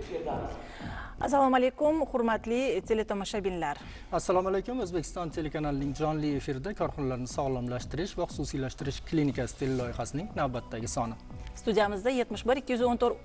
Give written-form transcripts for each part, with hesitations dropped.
efirdamiz. Assalomu alaykum, hurmatli teletomoshabinlar. Assalomu alaykum. O'zbekiston telekanalining jonli efirida korxonalarni sog'lomlashtirish va xususiylashtirish klinikasi teleloyihasining navbatdagi soni. Studiyamizda 71 214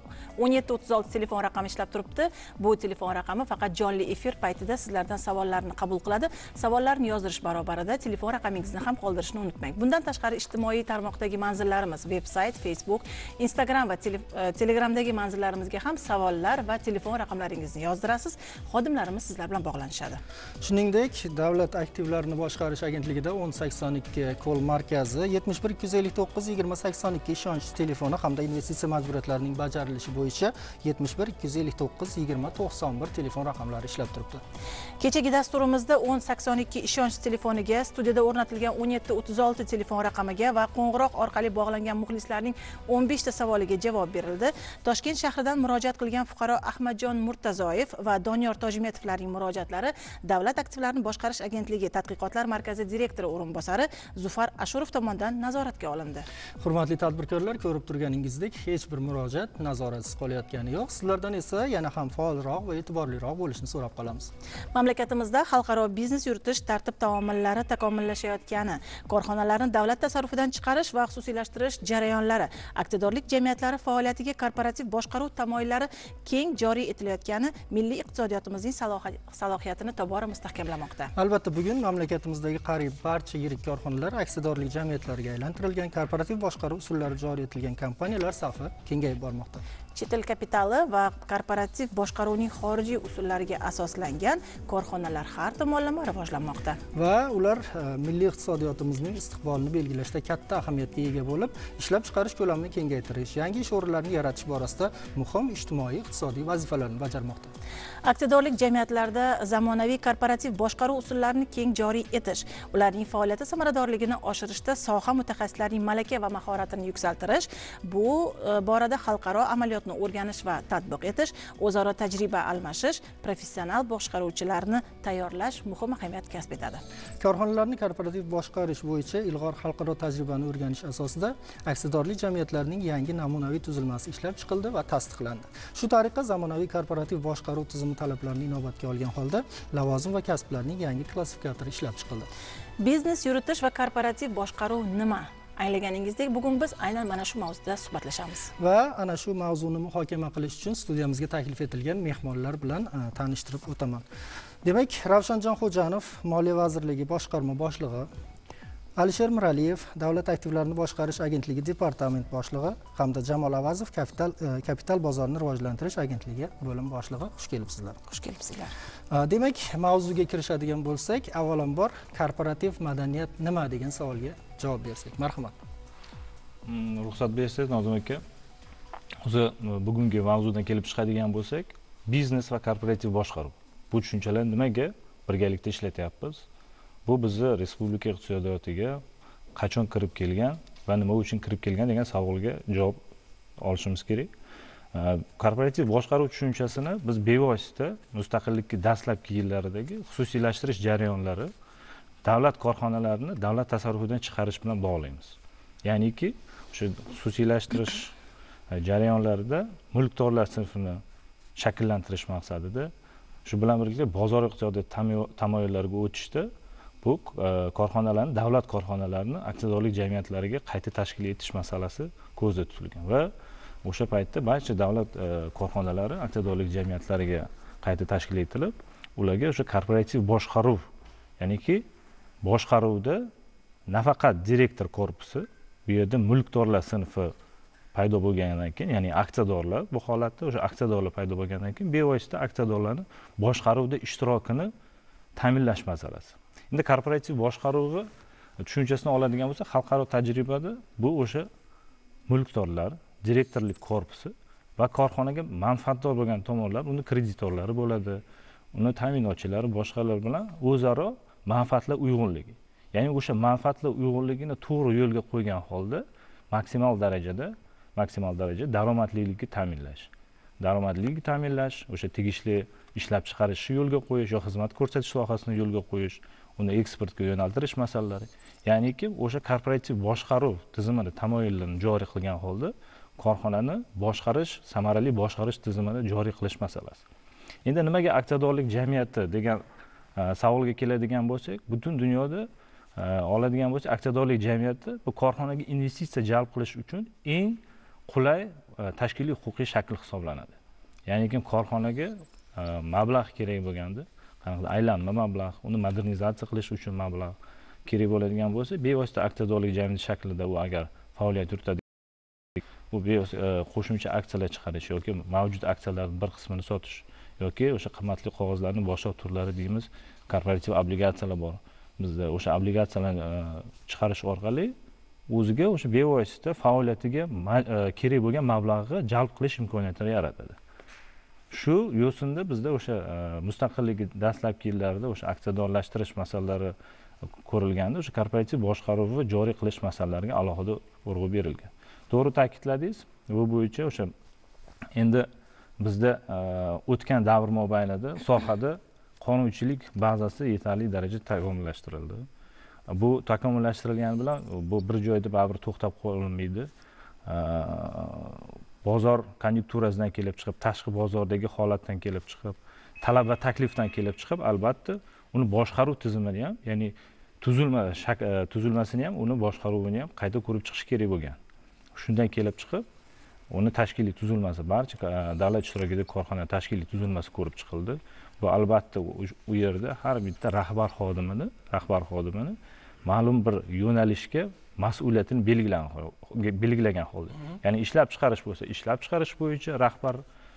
1736 telefon raqami ishlab turibdi. Bu telefon raqami faqat jonli efir paytida sizlardan savollarni qabul qiladi. Savollarni yozdirish barobarida telefon raqamingizni ham qoldirishni unutmang. Bundan tashqari ijtimoiy tarmoqdagi manzillarimiz, veb-sayt, Facebook, Instagram va Telegramdagi manzillarimizga ham savollar va telefon raqamlaringizni yozdirasiz. Xodimlarimiz sizlar bilan bog'lanishadi. Shuningdek, Davlat aktivlarini boshqarish agentligida 1082 kol markazi, 71 259 2082 ishonch telefoni hamda investitsiya majburiyatlarining bajarilishi bo'yicha 71 259 2091 telefon raqamlari ishlab turibdi. Kechagi dasturimizda 1082 ishonch telefoniga, studiyada o'rnatilgan 1736 telefon raqamiga va qo'ng'iroq orqali bog'langan muxlislarning 15 ta savoliga javob berildi. Toshkent shahridan murojaat qilgan fuqaro Ahmadjon Murtazoyev va Doniyor Tojimetovlarning murojaatlari Davlat aktivlarini boshqarish agentligi tadqiqotlar markazi direktori o'rinbosari Zufar Ashurov tomonidan nazoratga olindi. Hurmatli tadbirkorlar, ko'rib turganingizdek, hech bir murojaat nazoratsiz qolayotgani yo'q. Sizlardan esa yana ham faolroq va e'tiborliroq bo'lishni so'rab qolamiz. Mamlakatimizda xalqaro biznes yuritish tartib-taomillari takomillashayotgani, korxonalarni davlat tasarrufidan chiqarish va xususiylashtirish jarayonlari, aksiyadorlik jamiyatlari faoliyatiga korporativ boshqaruv tamoyillari keng joriy etilayotgani milliy iqtisodiyotimizning salohiyatini tobora mustahkamlamoqda. Albatta, bugun mamlakatimizdagi qariyb barcha yirik korxonalar aksiyadorlik jamiyatlariga aylantirilgan, korporativ boshqaruv usullari joriy etilgan kompaniyalar safi kengayib bormoqda. Chet el kapitali va korporativ boshqaruvning xorijiy usullariga asoslangan korxonalar har tomonlama rivojlanmoqda. Va ular milliy iqtisodiyotimizning istiqbolini belgilashda katta ahamiyatga ega bo'lib, ishlab chiqarish ko'lamini kengaytirish, yangi ish o'rinlarini yaratish borasida muhim ijtimoiy iqtisodiy vazifalarni bajarmoqda. Aksiyadorlik jamiyatlarida zamonaviy korporativ boshqaruv usullarini keng joriy etish, ularning faoliyati samaradorligini oshirishda soha mutaxassislarining malaka va mahoratini yuksaltirish, bu borada xalqaro amaliyotni o'rganish va tatbiq etish, o'zaro tajriba almashish, professional boshqaruvchilarni tayyorlash muhim ahamiyat kasb etadi. Korxonalarni korporativ boshqarish bo'yicha ilg'or xalqaro tajribani o'rganish asosida aksiyadorlik jamiyatlarining yangi namunaviy tuzilmasi ishlab chiqildi va tasdiqlandi. Shu tariqa zamonaviy korporativ boshqaruv tizimi talablarini inobatga olgan holda lavozim va kasblarning yangi klassifikatori ishlab chiqildi. Biznes yuritish va korporativ boshqaruv nima? Anglaganingizdek, bugun biz aynan mana shu mavzuda suhbatlashamiz. Va ana shu mavzuni muhokama qilish uchun studiyamizga taklif etilgan mehmonlar bilan tanishtirib o'taman. Demak, Ravshanjon Xo'janov, Moliya vazirligi boshqarma boshlig'i, Alisher Miraliyev, Davlat aktivlarini boshqarish agentligi departament boshlig'i hamda Jamol Avazov, kapital bozorini rivojlantirish agentligi bo'lim boshlig'i. Xush kelibsizlar. Xush kelibsizlar. Demak, mavzuga kirishadigan bo'lsak, avvalambor korporativ madaniyat nima degan savolga javob bersak. Marhamat. Ruxsat bersangiz, Nozim aka. O'zi bugungi mavzudan kelib chiqadigan bo'lsak, biznes va korporativ boshqaruv. Bu tushunchalar nimaga birgalikda ishlatyapmiz? Bu bizni respublika iqtisodiyotiga qachon kirib kelgan va nima uchun kirib kelgan degan savolga javob olishimiz kerak. Korporativ boshqaruv tushunchasini biz bevosita mustaqillikning dastlabki yillaridagi xususiylashtirish jarayonlari, davlat korxonalarini davlat tasarrufidan chiqarish bilan bog'laymiz. Ya'niki, o'sha xususiylashtirish jarayonlarida mulkdorlar sinfini shakllantirish maqsadida, shu bilan birga bozor iqtisodiyot tamoyillariga o'tishda bu korxonalarni, davlat korxonalarini aksiyadorlik jamiyatlariga qayta tashkil etish masalasi ko'zda tutilgan va o'sha paytda barcha davlat korxonalari aksiyadorlik jamiyatlariga qayta tashkil etilib, ularga o'sha korporativ boshqaruv, ya'niki boshqaruvda nafaqat direktor korpusi, bu yerda mulkdorlar sinfi paydo bo'lgandan keyin, ya'ni aksiyadorlar, bu holatda o'sha aksiyadorlar paydo bo'lgandan keyin bevosita aksiyadorlarning boshqaruvda ishtirokini ta'minlash masalasi. Endi korporativ boshqaruvi tushunchasini oladigan bo'lsa, xalqaro tajribada bu o'sha mulkdorlar, direktorlik korpusi va korxonaga manfaatdor bo'lgan tomonlar, uni kreditorlari bo'ladi, uni ta'minotchilari, boshqalar bilan o'zaro manfaatlar uyg'unligi. Ya'ni o'sha manfaatlar uyg'unligini to'g'ri yo'lga qo'ygan holda maksimal darajada daromadlilikni ta'minlash, o'sha tegishli ishlab chiqarishni yo'lga qo'yish, yo xizmat ko'rsatish sohasini yo'lga qo'yish, uni eksportga yo'naltirish masalalari. Ya'niki o'sha korporativ boshqaruv tizimini tamoyillarini joriy qilgan holda korxonani boshqarish, samarali boshqarish tizimini joriy qilish masalasi. Endi nimaga aksiyadorlik jamiyati degan savolga keladigan bo'lsak, butun dunyoda oladigan bo'lsak, aksiyadorlik jamiyati bu korxonaga investitsiya jalb qilish uchun eng qulay tashkiliy huquqiy shakl hisoblanadi. Ya'ni korxonaga mablag' kerak bo'lganda, qanaqadir aylanma mablag', uni modernizatsiya qilish uchun mablag' kerak bo'ladigan bo'lsa, bevosita aksiyadorlik jamiyati shaklida u agar faoliyat yuritadi, bu qo'shimcha aksiyalar chiqarish yoki mavjud aksiyalarning bir qismini sotish yoki o'sha qimmatli qog'ozlarning boshqa turlari deymiz, korporativ obligatsiyalar bor. Bizda o'sha obligatsiyalarni chiqarish orqali o'ziga o'sha bevosita faoliyatiga kerak bo'lgan mablag'ni jalb qilish imkoniyatini yaratadi. Shu yo'sinda bizda o'sha mustaqillik dastlabki yillarida o'sha aksiyadorlashtirish masalalari ko'rilganda, o'sha korporativ boshqaruvni joriy qilish masalalariga alohida urg'u berilgan. To'g'ri ta'kidladingiz. Bu bo'yicha o'sha endi bizda o'tgan davr mobaynida sohada qonunchilik bazasi yetarli darajada takomillashtirildi. Bu takomillashtirilgani bilan bu bir joyda baribir to'xtab qo'yilmaydi. Bozor konjunkturasidan kelib chiqib, tashqi bozordagi holatdan kelib chiqib, talab va taklifdan kelib chiqib, albatta uni boshqaruv tizimini ham, ya'ni tuzilmasini ham, uni boshqaruvini ham qayta ko'rib chiqish kerak bo'lgan. Shundan kelib chiqib, uni tashkiliy tuzilmasi, barcha davlat ishtirokidagi korxona tashkiliy tuzilmasi ko'rib chiqildi. Bu albatta u yerda har bitta rahbar xodimini ma'lum bir yo'nalishga mas'uliyatini belgilagan holda. Ya'ni ishlab chiqarish bo'lsa, ishlab chiqarish bo'yicha rahbar,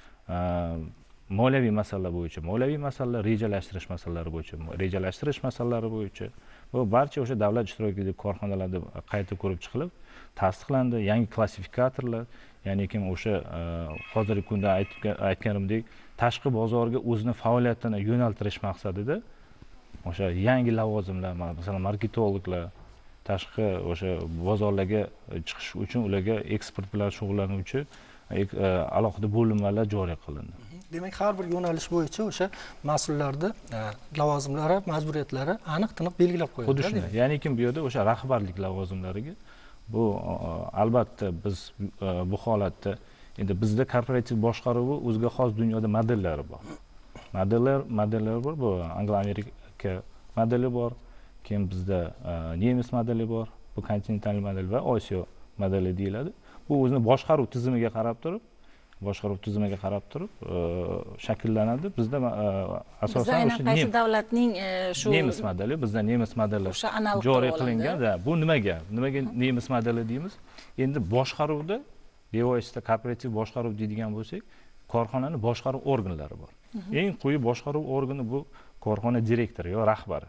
moliyaviy masalalar bo'yicha moliyaviy masalalar, rejalashtirish masalalari bo'yicha rejalashtirish masalalari bo'yicha bu barcha o'sha davlat ishtirokidagi korxonalarda qayta ko'rib chiqilib, tasdiqlandi. Yangi klassifikatorlar, ya'ni o'sha hozirgi kunda aytganimdek, tashqi bozorga o'zini faoliyatini yo'naltirish maqsadida o'sha yangi lavozimlar, masalan, marketologlar, tashqi o'sha bozorlarga chiqish uchun ularga eksport bilan shug'ullanuvchi alohida bo'linmalar joriy qilindi. Demak, har bir yo'nalish bo'yicha o'sha mas'ullarning lavozimlari, majburiyatlari aniq tiniq belgilab qo'yildi. Xuddi shunday. Ya'ni bu yerda o'sha rahbarlik lavozimlariga bu albatta biz bu holatda endi bizda korporativ boshqaruvi o'ziga xos dunyoda modellari bor. Modellar bor. Bu Anglo-Amerika modeli bor. Keyin bizda nemis modeli bor. Bu kontinental model va Osiyo modeli deyiladi. Bu o'zini boshqaruv tizimiga qarab turib shakllanadi. Bizda asosan o'sha qaysi davlatning shu nemis modeli, bizda nemis modeli joriy qilingan. Bu nimaga nemis modeli deymiz? Endi boshqaruvda bevosita korporativ boshqaruv deydigan bo'lsak, korxonaning boshqaruv organlari bor. Eng quyi boshqaruv organi bu korxona direktori yo rahbari.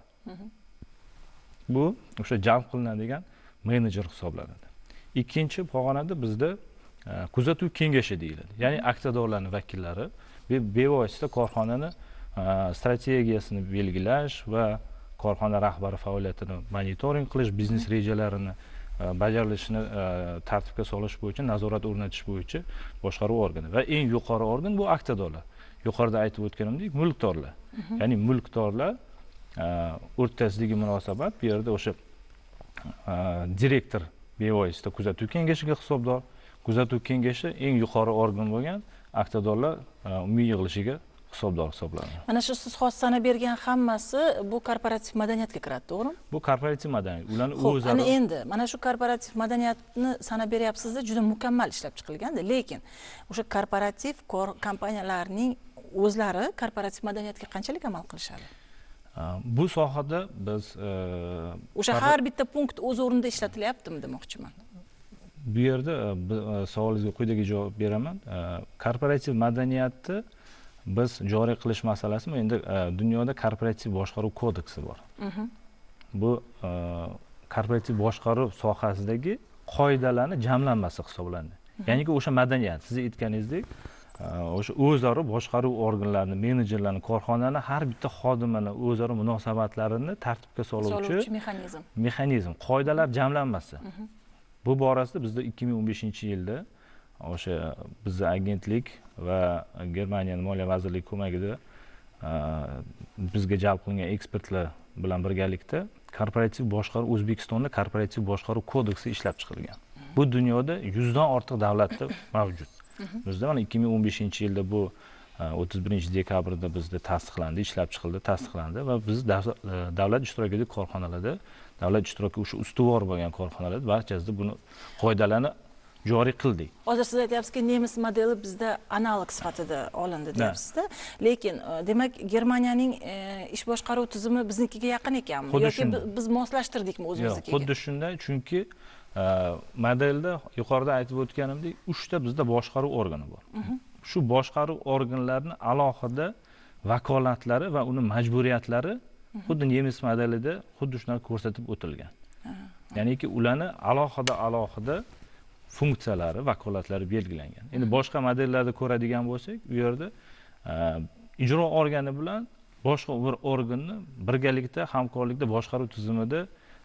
Bu o'sha jalb qilinadigan menejer hisoblanadi. Ikkinchi pog'onada bizda kuzatuv kengashi deyiladi. Ya'ni aksiyadorlarning vakillari bevosita korxonani strategiyasini belgilash va korxona rahbari faoliyatini monitoring qilish, biznes rejalarini bajarilishini tartibga solish bo'yicha nazorat o'rnatish bo'yicha boshqaruv organi va eng yuqori organ bu aksiyadorlar. Yuqorida aytib o'tganimdek, mulkdorlar. Ya'ni mulkdorlar o'rtasidagi munosabat bu yerda o'sha direktor bevosita kuzatuv kengashiga hisobdor, kuzatuv kengashi eng yuqori organ bo'lgan aksiyadorlar umumiy yig'ilishiga hisobdor hisoblanadi. Mana shu siz hozir sanab bergan hammasi bu korporativ madaniyatga kiradi, to'g'rimi? Bu korporativ madaniyat. Ularning o'zlari. Ana endi mana shu korporativ madaniyatni sanab beryapsizda, juda mukammal ishlab chiqilganda, lekin o'sha korporativ kompaniyalarning o'zlari korporativ madaniyatga qanchalik amal qilishadi? Bu sohada biz o'sha har bitta punkt o'z o'rnida ishlatilyaptimi demoqchiman. Bu yerda savolingizga quyidagi javob beraman. Korporativ madaniyatni biz joriy qilish masalasi endi dunyoda korporativ boshqaruv kodeksi bor. Bu korporativ boshqaruv sohasidagi qoidalarning jamlanmasi hisoblanadi. Ya'ni o'sha madaniyat, siz aytganingizdek, o'sha o'zaro boshqaruv organlarini, menejerlarni, korxonani har bitta xodimini o'zaro munosabatlarini tartibga soluvchi mexanizm, qoidalar jamlanmasi. Bu borasida bizda 2015-yilda o'sha bizning agentlik va Germaniyaning moliya vazirligi ko'magida bizga jalb qilingan ekspertlar bilan birgalikda korporativ boshqaruv O'zbekistonda korporativ boshqaruv kodeksi ishlab chiqilgan. Bu dunyoda 100 dan ortiq davlatda mavjud. Bizda mana 2015-yilda bu 31-dekabrda bizda tasdiqlandi, ishlab chiqildi, tasdiqlandi va biz davlat ishtirokidagi korxonalarda, davlat ishtiroki o'sha ustuvor bo'lgan korxonalarda barchasida buni qoidalarni joriy qildik. Hozir siz aytyapsizki, nemis modeli bizda analog sifatida olindi deyapsiz-da. Lekin demak Germaniyaning ish boshqaruv tizimi biznikiga yaqin ekanmi yoki biz moslashtirdikmi o'zimiznikiga? Yo'q, xuddi shunday, chunki modelda yuqorida aytib o'tganimdek 3 ta bizda boshqaruv organi bor. Shu boshqaruv organlarining alohida vakolatlari va uni majburiyatlari xuddi nemis modelida xuddi shunaqa ko'rsatib o'tilgan. Ya'niki ularni alohida funksiyalari, vakolatlari belgilangan. Endi boshqa modellarda ko'radigan bo'lsak, u yerda ijro organi bilan boshqa bir organni birgalikda hamkorlikda boshqaruv tizimida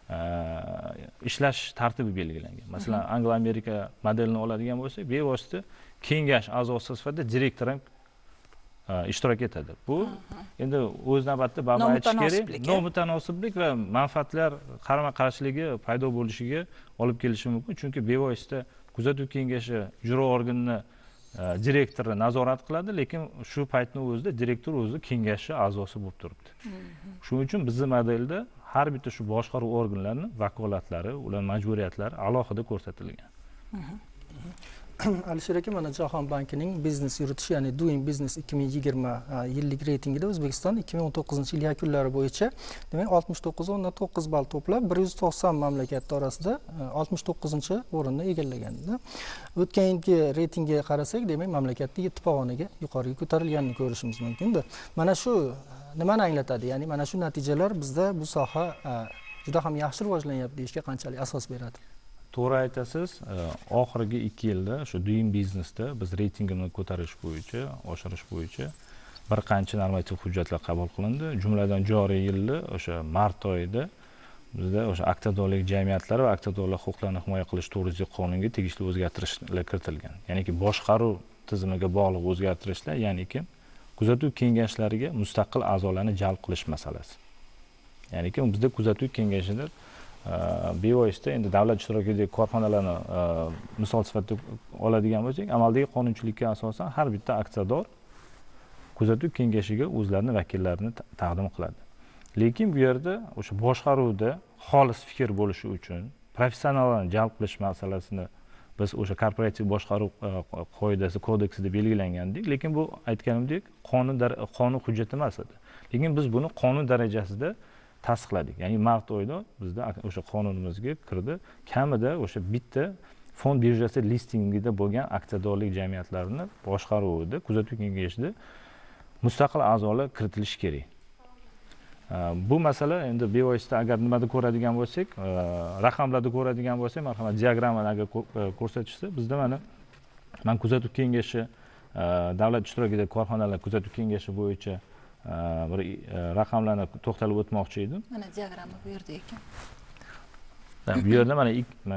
ishlash tartibi belgilangan. Masalan, Anglo Amerika modelini oladigan bo'lsak, bevosita kengash a'zosi sifatida direktor ham ishtirok etadi. Bu endi o'z navbatida baribir aytish kerak, nomutanosiblik va manfaatlar qarama-qarshiligi paydo bo'lishiga olib kelishi mumkin. Chunki bevosita kuzatuv kengashi ijro organini direktori nazorat qiladi, lekin shu paytning o'zida direktor o'zi kengashi a'zosi bo'lib turibdi. Shuning uchun bizning modelda har bitta shu boshqaruv organlarining vakolatlari, ular majburiyatlari alohida ko'rsatilgan. Alisher aka, mana Jahon bankining biznes yuritish, ya'ni Doing Business 2020 yillik reytingida O'zbekiston 2019-yil yakunlari bo'yicha demak 69.9 ball to'plab 190 mamlakat orasida 69-o'rinni egallagan. O'tgan yilgi reytingga qarasak, demak mamlakatning 7 pog'onaga yuqoriga ko'tarilganini ko'rishimiz mumkin-da. Mana shu nimani anglatadi? Ya'ni mana shu natijalar bizda bu soha juda ham yaxshi rivojlanyapti deyishga qanchalik asos beradi? To'g'ri aytasiz. Oxirgi 2 yilda shu Doing Businessda biz reytingini ko'tarish bo'yicha, oshirish bo'yicha bir qancha normativ hujjatlar qabul qilindi. Jumladan joriy yilda o'sha mart oyida bizda o'sha aksiyadorlik jamiyatlari va aksiyadorlar huquqlarini himoya qilish to'g'risidagi qonunga tegishli o'zgartirishlar kiritilgan. Ya'niki boshqaruv tizimiga bog'liq o'zgartirishlar, ya'niki kuzatuv kengashlariga mustaqil a'zolarni jalb qilish masalasi. Ya'niki bizda kuzatuv kengashida bevosita endi davlat ishtirokidagi korxonalarni misol sifatida oladigan bo'lsak, amaldagi qonunchilikka asosan har bitta aksiyador kuzatuv kengashiga o'zlarining vakillarini taqdim qiladi. Lekin bu yerda o'sha boshqaruvda xolis fikr bo'lishi uchun professionallarni jalb qilish masalasini biz o'sha korporativ boshqaruv qoidasi kodeksida belgilangandik, lekin bu aytganimdek qonun hujjati emas edi. Lekin biz buni qonun darajasida tasdiqladik. Ya'ni mart oyida bizda o'sha qonunimizga kirdi. Kamida o'sha bitta fond birjasi listingida bo'lgan aksiyadorlik jamiyatlarini boshqaruvida kuzatuv kengashida mustaqil a'zolar kiritilishi kerak. Bu masala endi bevosita agar nimada ko'radigan bo'lsak, raqamlarda ko'radigan bo'lsak, marhamat diagrammani agar ko'rsatishsa, bizda men kuzatuv kengashi davlat ishtirokidagi korxonalar kuzatuv kengashi bo'yicha bir raqamlarni to'xtalib o'tmoqchi edim. Mana diagramma bu yerda ekan. Bu yerda mana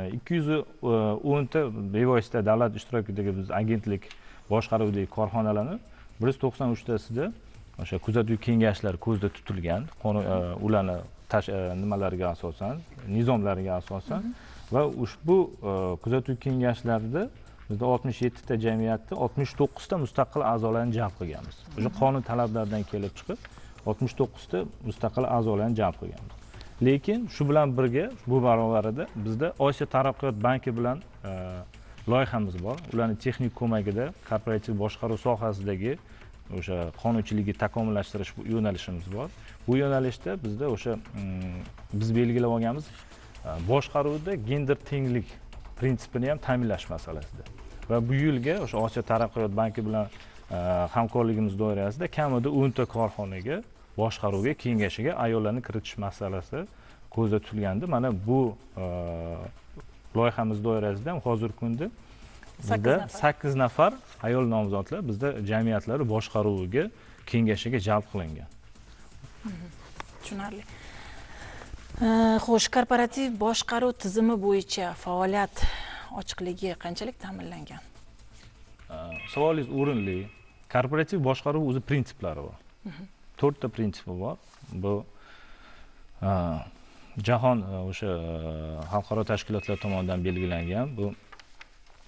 210 ta bevosita davlat ishtirokidagi biz agentlik boshqaruvidagi korxonalarni 193 tasida o'sha kuzatuv kengashlari ko'zda tutilgan, ularni nimalariga asosan, nizomlariga asosan va ushbu kuzatuv kengashlarida bizda 67 ta jamiyatda 69 ta mustaqil a'zolarni jalb qilganmiz. O'sha qonun talablaridan kelib chiqib 69 ta mustaqil a'zolarni jalb qilganmiz. Lekin shu bilan birga bu barobarida bizda Osiyo taraqqiyot banki bilan loyihamiz bor. Ularning texnik ko'magida korporativ boshqaruv sohasidagi o'sha qonunchilikni takomillashtirish yo'nalishimiz bor. Bu yo'nalishda bizda o'sha biz belgilab olganmiz boshqaruvda gender tenglik prinsipini ham ta'minlash masalasida. Va bu yilga o'sha Osiyo taraqqiyot banki bilan hamkorligimiz doirasida kamida 10 ta korxonaga boshqaruvga, kengashiga ayollarni kiritish masalasi ko'zda tutilgandi. Mana bu loyihamiz doirasida ham hozirgi kunda bizda 8 nafar ayol nomzodlar bizda jamiyatlari boshqaruviga, kengashiga jalb qilingan. Tushunarli. Xo'sh, korporativ boshqaruv tizimi bo'yicha faoliyat ochiqligi qanchalik ta'minlangan? Savolingiz o'rinli. Korporativ boshqaruv o'zi prinsiplari bor. 4 ta prinsipi bor. Bu jahon o'sha xalqaro tashkilotlar tomonidan belgilangan. Bu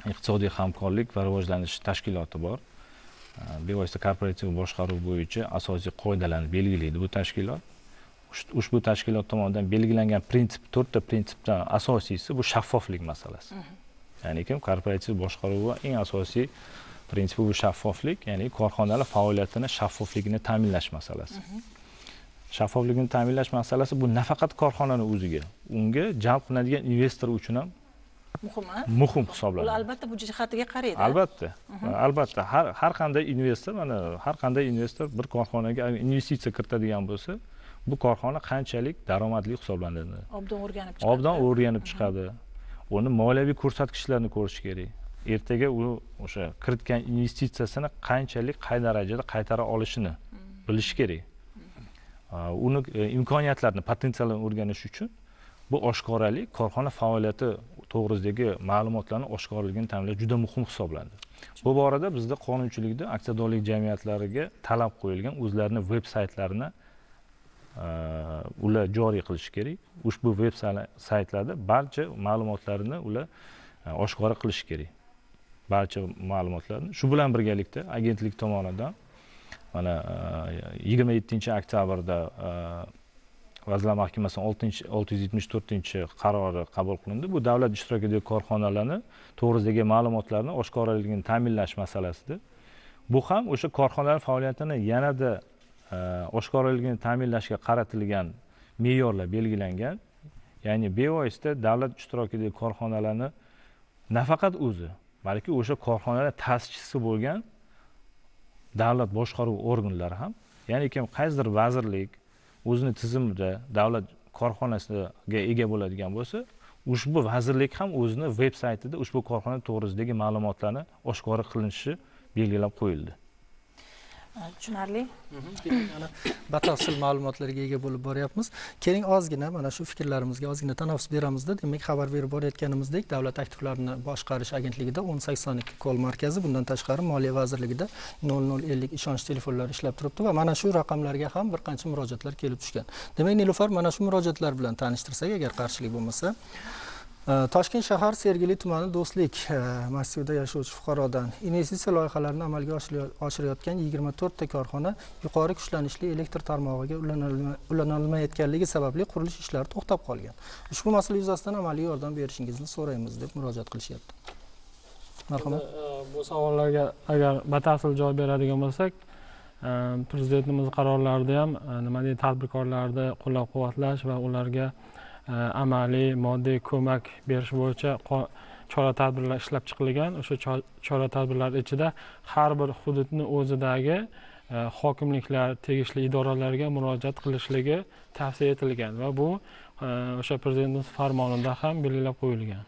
iqtisodiy hamkorlik va rivojlanish tashkiloti bor. Bevosita korporativ boshqaruv bo'yicha asosiy qoidalarni belgilaydi bu tashkilot. Ushbu tashkilot tomonidan belgilangan to'rtta prinsipdan asosiysi bu shaffoflik masalasi. Ya'ni korporativ boshqaruv eng asosiy prinsipi bu shaffoflik, ya'ni korxonalar faoliyatini shaffofligini ta'minlash masalasi. Shaffoflikni ta'minlash masalasi bu nafaqat korxonani o'ziga, unga jalb qilinadigan investor uchun ham muhim hisoblanadi. Ular albatta bu jihatiga qaraydi. Albatta, har qanday investor bir korxonaga investitsiya kiritadigan bo'lsa, bu korxona qanchalik daromadli hisoblanadi. Obdon o'rganib chiqadi. Uni moliyaviy ko'rsatkichlarini ko'rish kerak. Ertaga u o'sha kiritgan investitsiyasini qanchalik, qay darajada qaytara olishini bilish kerak. Uni imkoniyatlarini, potensialini o'rganish uchun bu oshkoralik, korxona faoliyati to'g'risidagi ma'lumotlarning oshkorligini ta'minlash juda muhim hisoblanadi. Bu borada bizda qonunchilikda aksiyadorlik jamiyatlariga talab qo'yilgan o'zlarining veb-saytlarini ular joriy qilish kerak. Ushbu veb-saytlarda barcha ma'lumotlarni ular oshkor qilish kerak. Barcha ma'lumotlarni. Shu bilan birgalikda agentlik tomonidan mana 27-oktyabrda Vazirlar Mahkamasining 674-qarori qabul qilindi. Bu davlat ishtirokidagi korxonalarni to'g'risidagi ma'lumotlarni oshkorligini ta'minlash masalasidir. Bu ham o'sha korxonalar faoliyatini yanada oshkorligini ta'minlashga qaratilgan me'yorlar belgilangan. Ya'ni bevosita davlat ishtirokidagi korxonalarni nafaqat o'zi, balki o'sha korxonalar ta'sischisi bo'lgan davlat boshqaruv organlari ham, ya'ni qaysidir vazirlik o'zini tizimida davlat korxonasiga ega bo'ladigan bo'lsa, ushbu vazirlik ham o'zini veb-saytida ushbu korxona to'g'risidagi ma'lumotlarni oshkor qilinishi belgilab qo'yildi. Tushunarli. Mana batafsil ma'lumotlarga ega bo'lib boryapmiz. Keling ozgina mana shu fikrlarimizga ozgina tanaffus beramizda. Demak, xabar berib borayotganimizdek, Davlat aktivlarini boshqarish agentligida 1082 kol markazi, bundan tashqari Moliya vazirligida 0050 ishonch telefonlari ishlab turibdi va mana shu raqamlarga ham bir qancha murojaatlar kelib tushgan. Demak, Nilufar, mana shu murojaatlar bilan tanishtirsak, agar qarshilik bo'lmasa, Toshkent shahar Sergeli tumani Do'stlik massivida yashovchi fuqarodan investitsiya loyihalarini amalga oshirayotgan 24 ta korxona yuqori kuchlanishli elektr tarmog'iga ulanolmayotganligi sababli qurilish ishlari to'xtab qolgan. Ushbu masala yuzasidan amaliy yordam berishingizni so'raymiz deb murojaat qilishyapti. Marhamat. Bu savollarga agar batafsil javob beradigan bo'lsak, prezidentimiz qarorlarida ham nima deydi, tadbirkorlarni qo'llab-quvvatlash va ularga amaliy moddiy ko'mak berish bo'yicha chora-tadbirlar ishlab chiqilgan. O'sha chora-tadbirlar ichida har bir hududni o'zidagi hokimliklar, tegishli idoralarga murojaat qilishligi tavsiya etilgan va bu o'sha prezidentimiz farmonida ham belgilab qo'yilgan.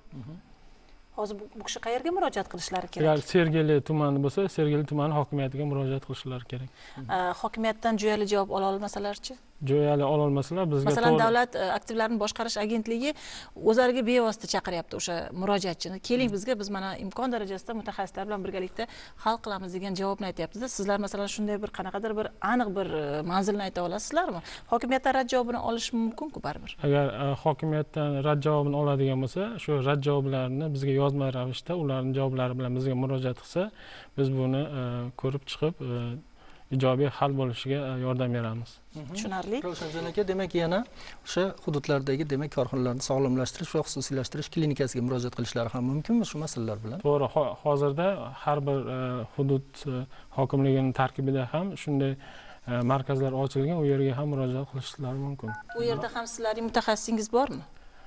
Hozir bu kishi qayerga murojaat qilishlari kerak? Agar Sergeli tumani bo'lsa, Sergeli tumani hokimiyatiga murojaat qilishlari kerak. Hokimiyatdan jo'yali javob ola olmasalarchi? Jo'yali ola olmasalar bizga masalan davlat aktivlarini boshqarish agentligi o'zlariga bevosita chaqiryapti o'sha murojaatchini. Keling bizga, biz mana imkon darajasida mutaxassislar bilan birgalikda hal qilamiz degan javobni aytyapti-da. Sizlar masalan shunday bir qanaqadir bir aniq bir manzilni ayta olasizlarmi? Hokimiyatdan rad javobini olish mumkin-ku baribir. Agar hokimiyatdan rad javobini oladigan bo'lsa, shu rad javoblarini bizga yozma ravishda ularning javoblari bilan bizga murojaat qilsa, biz buni ko'rib chiqib ijobiy hal bo'lishiga yordam beramiz. Tushunarli. Ravshanjon aka, demak yana o'sha hududlardagi demak korxonalarni sog'lomlashtirish va xususiylashtirish klinikasiga murojaat qilishlari ham mumkinmi shu masalalar bilan? To'g'ri, hozirda har bir hudud hokimligining tarkibida ham shunday markazlar ochilgan, u yerga ham murojaat qilishlari mumkin. U yerda ham sizlarning mutaxassisingiz bormi?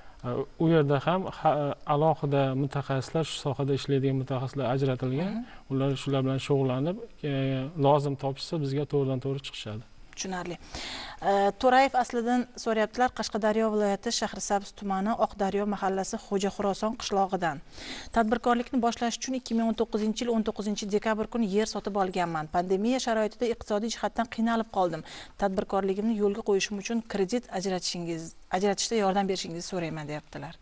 U yerda ham alohida mutaxassislar, shu sohada ishlaydigan mutaxassislar ajratilgan. Ular shular bilan shug'ullanib, lozim topishsa bizga to'g'ridan-to'g'ri chiqishadi. Tushunarli. To'rayev aslidan so'rayaptilar, Qashqadaryo viloyati Shahrisabz tumani Oqdaryo mahallasi Xo'ja Xuroson qishlog'idan. Tadbirkorlikni boshlash uchun 2019-yil 19-dekabr kuni yer sotib olganman. Pandemiya sharoitida iqtisodiy jihatdan qiynalib qoldim. Tadbirkorligimni yo'lga qo'yishim uchun kredit ajratishda yordam berishingizni so'rayman, deyaptilar.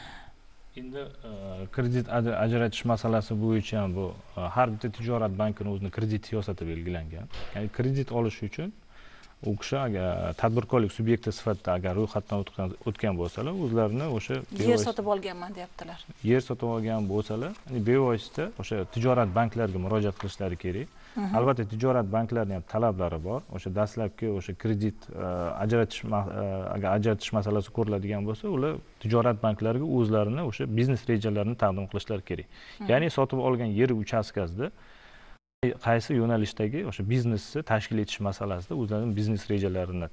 Endi kredit ajratish masalasi bo'yicha ham bu har bitta tijorat bankining o'zining kredit siyosati belgilangan. Ya'ni kredit olish uchun u kishi agar tadbirkorlik subyekti sifatida agar ro'yxatdan o'tgan bo'lsalar, o'zlarini o'sha yer sotib olganman deyaptilar. Yer sotib olgan bo'lsalar, bevosita o'sha tijorat banklariga murojaat qilishlari kerak. Albatta tijorat banklarining ham talablari bor. O'sha dastlabki o'sha kredit agar ajratish masalasi ko'riladigan bo'lsa, ular tijorat banklariga o'zlarini o'sha biznes rejalarini taqdim qilishlari kerak. Ya'ni sotib olgan yer uchastkasida qaysi yo'nalishdagi o'sha biznesni tashkil etish masalasida o'zlarining biznes rejalarini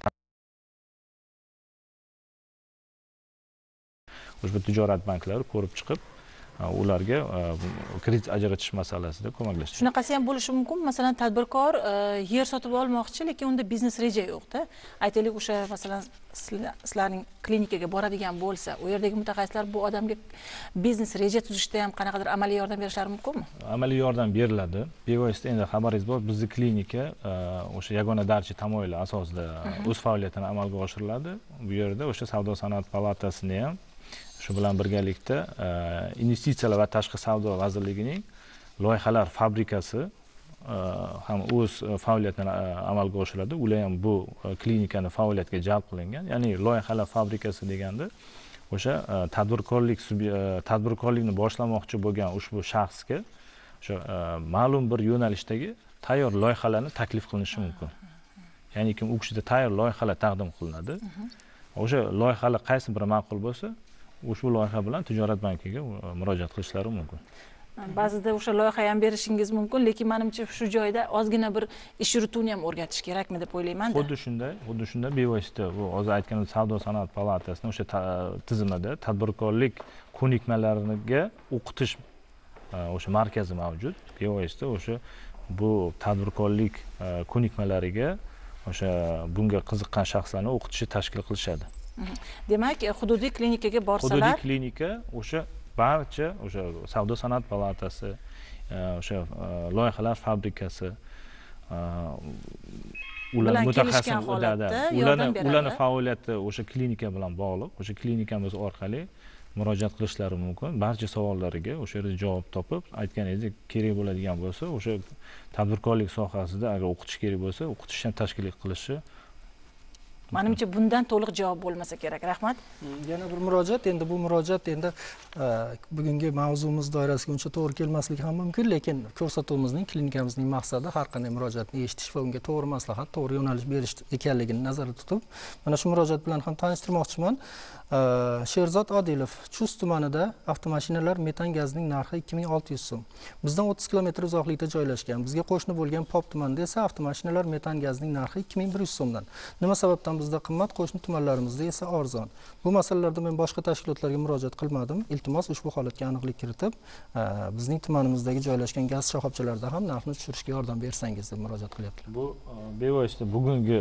ushbu tijorat banklari ko'rib chiqib, ularga kredit ajratish masalasida ko'maklashadi. Shunaqasi ham bo'lishi mumkin. Masalan, tadbirkor yer sotib olmoqchi, lekin unda biznes reja yo'q-da. Aytaylik, o'sha masalan sizlarning klinikaga boradigan bo'lsa, u yerdagi mutaxassislar bu odamga biznes reja tuzishda ham qanaqadir amaliy yordam berishlari mumkinmi? Amaliy yordam beriladi. Bevosita endi xabaringiz bor, bizning klinika o'sha yagona darcha tamoyili asosida o'z faoliyatini amalga oshiriladi. Bu yerda o'sha Savdo sanoat palatasini ham shu bilan birgalikda investitsiyalar va tashqi savdo vazirligining loyihalar fabrikasi ham o'z faoliyatini amalga oshiradi. Ular ham bu klinikani faoliyatga jalb qilingan. Ya'ni loyihalar fabrikasi deganda o'sha tadbirkorlikni boshlamoqchi bo'lgan ushbu shaxsga o'sha ma'lum bir yo'nalishdagi tayyor loyihalarni taklif qilinishi mumkin. Ya'ni kim u kishida tayyor loyihalar taqdim qilinadi. O'sha loyihalar qaysi biri ma'qul bo'lsa, ushbu loyiha bilan tijorat bankiga murojaat qilishlari mumkin. Ba'zida o'sha loyiha ham berishingiz mumkin, lekin menimcha shu joyda ozgina bir ish yurituvni ham o'rgatish kerakmi deb o'ylayman-da. Xuddi shunday bevosita bu hozir aytganimiz Savdo sanoat palatasining o'sha tizimida tadbirkorlik ko'nikmalariga o'qitish o'sha markazi mavjud. Bevosita o'sha bu tadbirkorlik ko'nikmalariga o'sha bunga qiziqqan shaxslarni o'qitishni tashkil qilishadi. Demak, hududiy klinikaga borsalar, hududiy klinika o'sha barcha o'sha Savdo sanoat palatasi, o'sha loyihalar fabrikasi ular mutaxassis ularning faoliyati o'sha klinika bilan bog'liq. O'sha klinikamiz orqali murojaat qilishlari mumkin. Barcha savollariga o'sha yerda javob topib, aytganingizdek kerak bo'ladigan bo'lsa, o'sha tadbirkorlik sohasida agar o'qitish kerak bo'lsa, o'qitishni tashkil qilishi. Menimcha bundan to'liq javob bo'lmasa kerak. Rahmat. Yana bir murojaat, endi bu murojaat endi bugungi mavzumiz doirasiga uncha to'g'ri kelmasligi ham mumkin, lekin ko'rsatuvimizning, klinikamizning maqsadi har qanday murojaatni eshitish va unga to'g'ri maslahat, to'g'ri yo'nalish berish ekanligini nazarda tutib, mana shu murojaat bilan ham tanishtirmoqchiman. Sherzod Odilov, Chust tumanida avtomashinalar metan gazining narxi 2600 so'm. Bizdan 30 kilometr uzoqlikda joylashgan. Bizga qo'shni bo'lgan Pop tumanida esa avtomashinalar metan gazining narxi 2100 so'mdan. Nima sababdan bizda qimmat, qo'shni tumanlarimizda esa arzon? Bu masalalarda men boshqa tashkilotlarga murojaat qilmadim. Iltimos ushbu holatga aniqlik kiritib, bizning tumanimizdagi joylashgan gaz shoxobchalarida ham narxni tushirishga yordam bersangiz deb murojaat qilyaptilar. Bu bevosita bugungi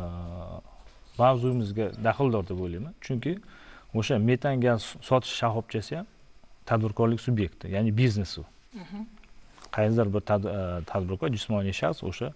mavzumizga daxldor deb o'ylayman. Chunki o'sha metan gaz sotish shoxobchasi ham tadbirkorlik subyekti, ya'ni biznes u. Qaysidir bir tadbirkor, jismoniy shaxs o'sha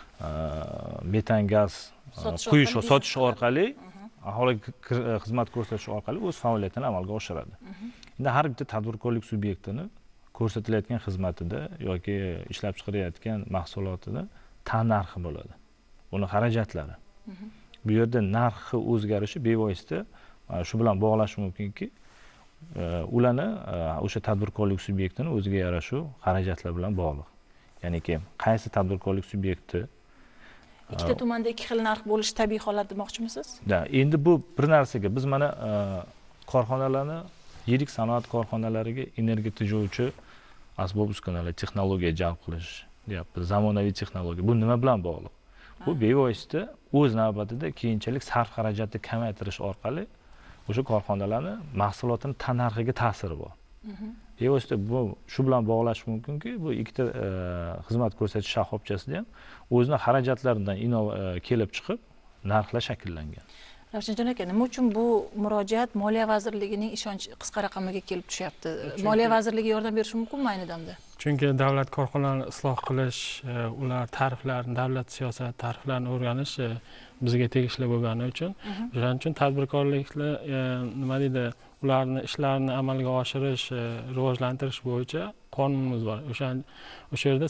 metan gaz sotish orqali aholiga xizmat ko'rsatish orqali o'z faoliyatini amalga oshiradi. Endi har bitta tadbirkorlik subyektini ko'rsatilayotgan xizmatida yoki ishlab chiqarayotgan mahsulotida tannarxi bo'ladi. Uni xarajatlari. Bu yerda narxi o'zgarishi bevosita shu bilan bog'lash mumkinki, ularni o'sha tadbirkorlik subyektini o'ziga yarasha xarajatlar bilan bog'liq. Ya'niki qaysi tadbirkorlik subyekti ikkita tumanda ikki xil narx bo'lishi tabiiy holat demoqchimisiz? Endi bu bir narsaga biz mana korxonalarni, yirik sanoat korxonalariga energiya tejovchi asbob-uskunalar, texnologiya jalb qilish deyapmiz. Zamonaviy texnologiya. Bu nima bilan bog'liq? Bu bevosita o'z navbatida keyinchalik sarf xarajatni kamaytirish orqali o'sha korxonalarning mahsulotini tannarxiga ta'siri bor. Bevosita bu shu bilan bog'lash mumkinki, bu ikkita xizmat ko'rsatish shoxobchasida ham o'zining xarajatlaridan kelib chiqib narxlar shakllangan. Ravshanjon aka, nima uchun bu murojaat Moliya vazirligining ishonch qisqa raqamiga kelib tushyapti? Moliya vazirligi yordam berishi mumkinmi ayni damda? Chunki davlat korxonalarini isloh qilish, ular tariflarni, davlat siyosat tariflarini o'rganish bizga tegishli bo'lgani uchun, o'shaning uchun tadbirkorlikni nima deydi, ularni ishlarini amalga oshirish, rivojlantirish bo'yicha qonunimiz bor. O'sha yerda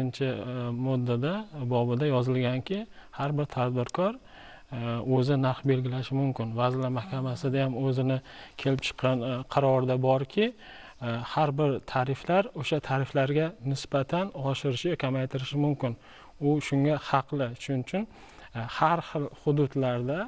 8-moddada bobida yozilganki, har bir tadbirkor o'zi narx belgilashi mumkin. Vazirlar Mahkamasida ham o'zini kelib chiqqan qarorda borki, har bir tariflar o'sha tariflarga nisbatan oshirishi yoki kamaytirishi mumkin. U shunga haqli. Shuning uchun har xil hududlarda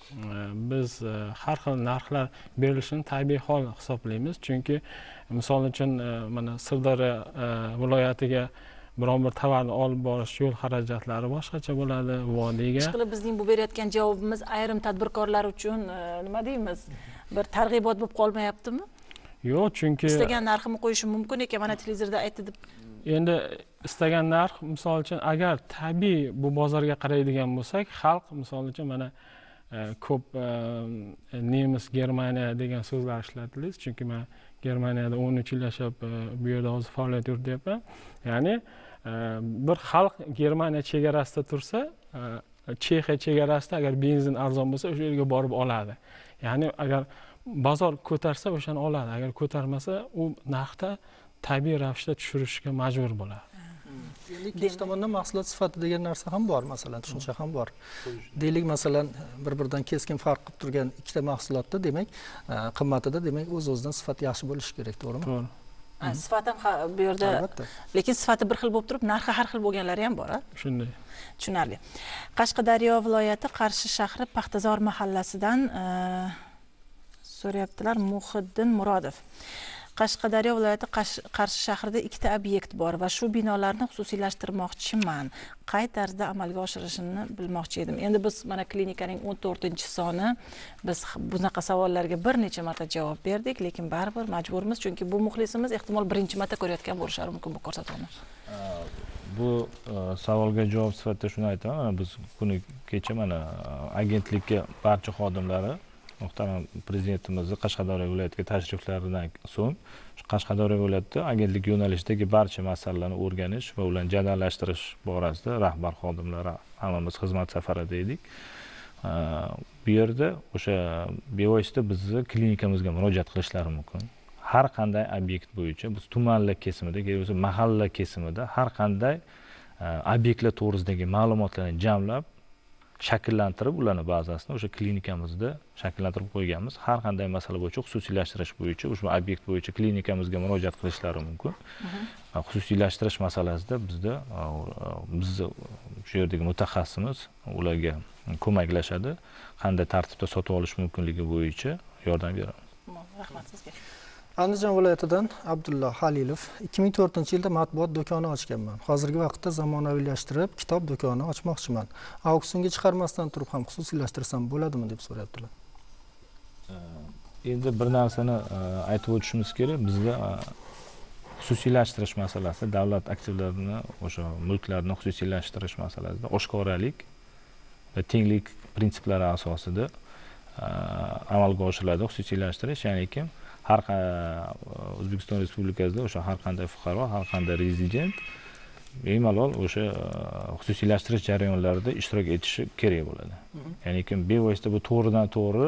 biz har xil narxlar berilishini tabiiy hol hisoblaymiz. Chunki misol uchun mana Sirdaryo viloyatiga biron bir tovarni olib borish yo'l xarajatlari boshqacha bo'ladi, vodiyga. Ishqilib bizning bu berayotgan javobimiz ayrim tadbirkorlar uchun nima deymiz, bir targ'ibot bo'lib qolmayaptimi? Yo'q, chunki istagan narximni qo'yishim mumkin ekan, mana televizorda aytdi deb. Endi istagan narx, misol uchun agar tabiiy bu bozorga qaraydigan bo'lsak, xalq misol uchun mana ko'p nemis, Germaniya degan so'zlar ishlatilinadi. Chunki men Germaniyada 13 yil yashab, bu yerda hozir faoliyat yurityapman. Ya'ni bir xalq Germaniya chegarasida tursa, Chexiya chegarasida agar benzin arzon bo'lsa, o'sha yerga borib oladi. Ya'ni agar bozor ko'tarsa, o'shani oladi. Agar ko'tarmasa, u narxda tabiiy ravishda tushirishga majbur bo'ladi. Ikkinchi tomondan mahsulot sifati degan narsa ham bor, masalan, tushuncha ham bor. Deylik, masalan, bir-biridan keskin farq qilib turgan ikkita mahsulotda, demak, qimmatida, demak, o'z-o'zidan sifati yaxshi bo'lishi kerak, to'g'rimi? To'g'ri. Sifat ham bu yerda, lekin sifati bir xil bo'lib turib, narxi har xil bo'lganlari ham bor, Shunday. Tushunarli. Qashqadaryo viloyati Qarshi shahri Paxtazor mahallasidan so'rayaptilar, Muhiddin Murodov. Qashqadaryo viloyati Qarshi shahrida ikkita obyekt bor va shu binolarni xususiylashtirmoqchiman. Qay tarzda amalga oshirishini bilmoqchi edim. Endi biz mana klinikaning 14-soni biz bunaqa savollarga bir necha marta javob berdik, lekin baribir majburmiz, chunki bu muxlisimiz ehtimol birinchi marta ko'rayotgan bo'lishlari mumkin bu ko'rsatuvni. Bu savolga javob sifatida shuni aytaman. Mana biz kuni kecha mana agentlikka barcha xodimlari muhtaram prezidentimizni Qashqadaryo viloyatiga tashriflaridan so'ng Qashqadaryo viloyati agentlik yo'nalishidagi barcha masalalarni o'rganish va ularni jadallashtirish borasida rahbar xodimlar hammamiz xizmat safarida edik. Bu yerda o'sha bevosita bizni klinikamizga murojaat qilishlari mumkin. Har qanday obyekt bo'yicha biz tumanlar kesimida, yoki mahalla kesimida har qanday obyektlar to'g'risidagi ma'lumotlarni jamlab shakllantirib, ularni bazasini o'sha klinikamizda shakllantirib qo'yganmiz. Har qanday masala bo'yicha xususiylashtirish bo'yicha ushbu obyekt bo'yicha klinikamizga murojaat qilishlari mumkin. Xususiylashtirish masalasida bizni shu yerdagi mutaxassisimiz ularga ko'maklashadi. Qanday tartibda sotib olish mumkinligi bo'yicha yordam beradi. Rahmat sizga. Andijon viloyatidan Abdulla Halilov 2004-yilda matbuot do'koni ochganman. Hozirgi vaqtda zamonaviylashtirib kitob do'koni ochmoqchiman. Auksionga chiqarmasdan turib ham xususiylashtirsam bo'ladimi deb so'rayaptilar. Endi bir narsani aytib o'tishimiz kerak. Bizda xususiylashtirish masalasida davlat aktivlarini, o'sha mulklarni xususiylashtirish masalasida oshkoralik va tenglik prinsiplari asosida amalga oshiriladi xususiylashtirish, ya'niki har O'zbekiston Respublikasida o'sha har qanday fuqaro, har qanday rezident bemalol o'sha xususiylashtirish jarayonlarida ishtirok etishi kerak bo'ladi. Ya'ni bevosita bu to'g'ridan to'g'ri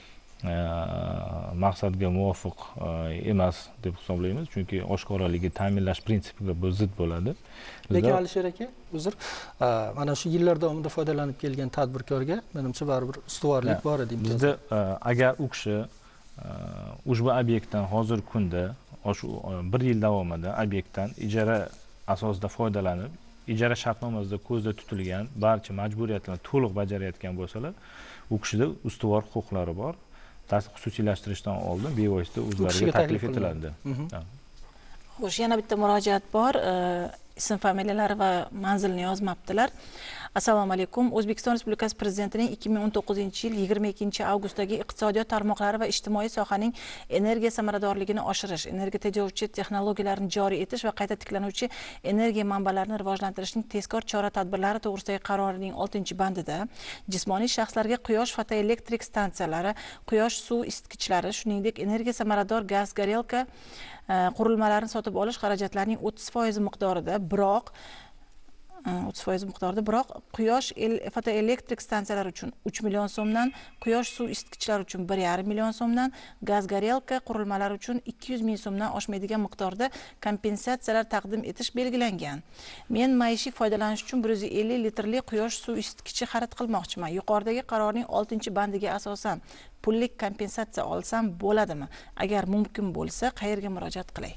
maqsadga muvofiq emas deb hisoblaymiz, chunki oshkoraligi ta'minlash prinsipiga bu zid bo'ladi. Lekin Alisher aka, uzr, mana shu yillar davomida foydalanib kelgan tadbirkorga menimcha baribir ustuvorlik bor edi. Bizda agar u kishi ushbu obyektdan hozirgi kunda shu 1 yil davomida obyektdan ijara asosida foydalanib, ijara shartnomasida ko'zda tutilgan barcha majburiyatlarni to'liq bajarayotgan bo'lsalar, u kishida ustuvor huquqlari bor. Xususiylashtirishdan oldin bevosita o'zlariga taklif etiladi. Xo'sh, yana bitta murojaat bor. Ism familiyalari va manzilni yozmabdilar. Assalomu alaykum. O'zbekiston Respublikasi Prezidentining 2019-yil 22-avgustdagi iqtisodiyot tarmoqlari va ijtimoiy sohaning energiya samaradorligini oshirish, energiya tejovchi texnologiyalarni joriy etish va qayta tiklanuvchi energiya manbalarini rivojlantirishning tezkor chora-tadbirlari to'g'risidagi qarorining 6-bandida jismoniy shaxslarga quyosh fotoelektrik stansiyalari, quyosh suv isitgichlari, shuningdek energiya samarador gaz gorelka qurilmalarini sotib olish xarajatlarining 30% miqdorida, biroq 30% miqdorda, biroq quyosh fotoelektrik stansiyalar uchun 3 million so'mdan, quyosh suv isitgichlar uchun 1,5 million so'mdan, gaz gorelka qurilmalari uchun 200 ming so'mdan oshmaydigan miqdorda kompensatsiyalar taqdim etish belgilangan. Men maishiy foydalanish uchun 150 litrli quyosh suv isitgichi xarid qilmoqchiman. Yuqoridagi qarorning 6-bandiga asosan pullik kompensatsiya olsam bo'ladimi? Agar mumkin bo'lsa, qayerga murojaat qilay?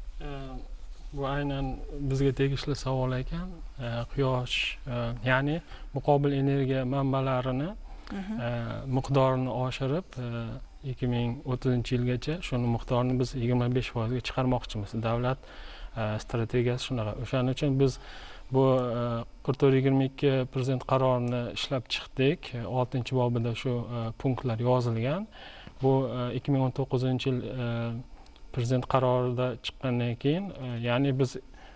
Bu aynan bizga tegishli savol ekan. Quyosh, ya'ni muqobil energiya manbalarini miqdorini oshirib 2030-yilgacha shuni miqdorini biz 25% ga chiqarmoqchimiz. Davlat strategiyasi shunaqa. O'shaning uchun biz bu 4422 prezident qarorini ishlab chiqdik. 6-bobida shu punktlar yozilgan. Bu 2019-yil prezident qarorida chiqqandan keyin, ya'ni biz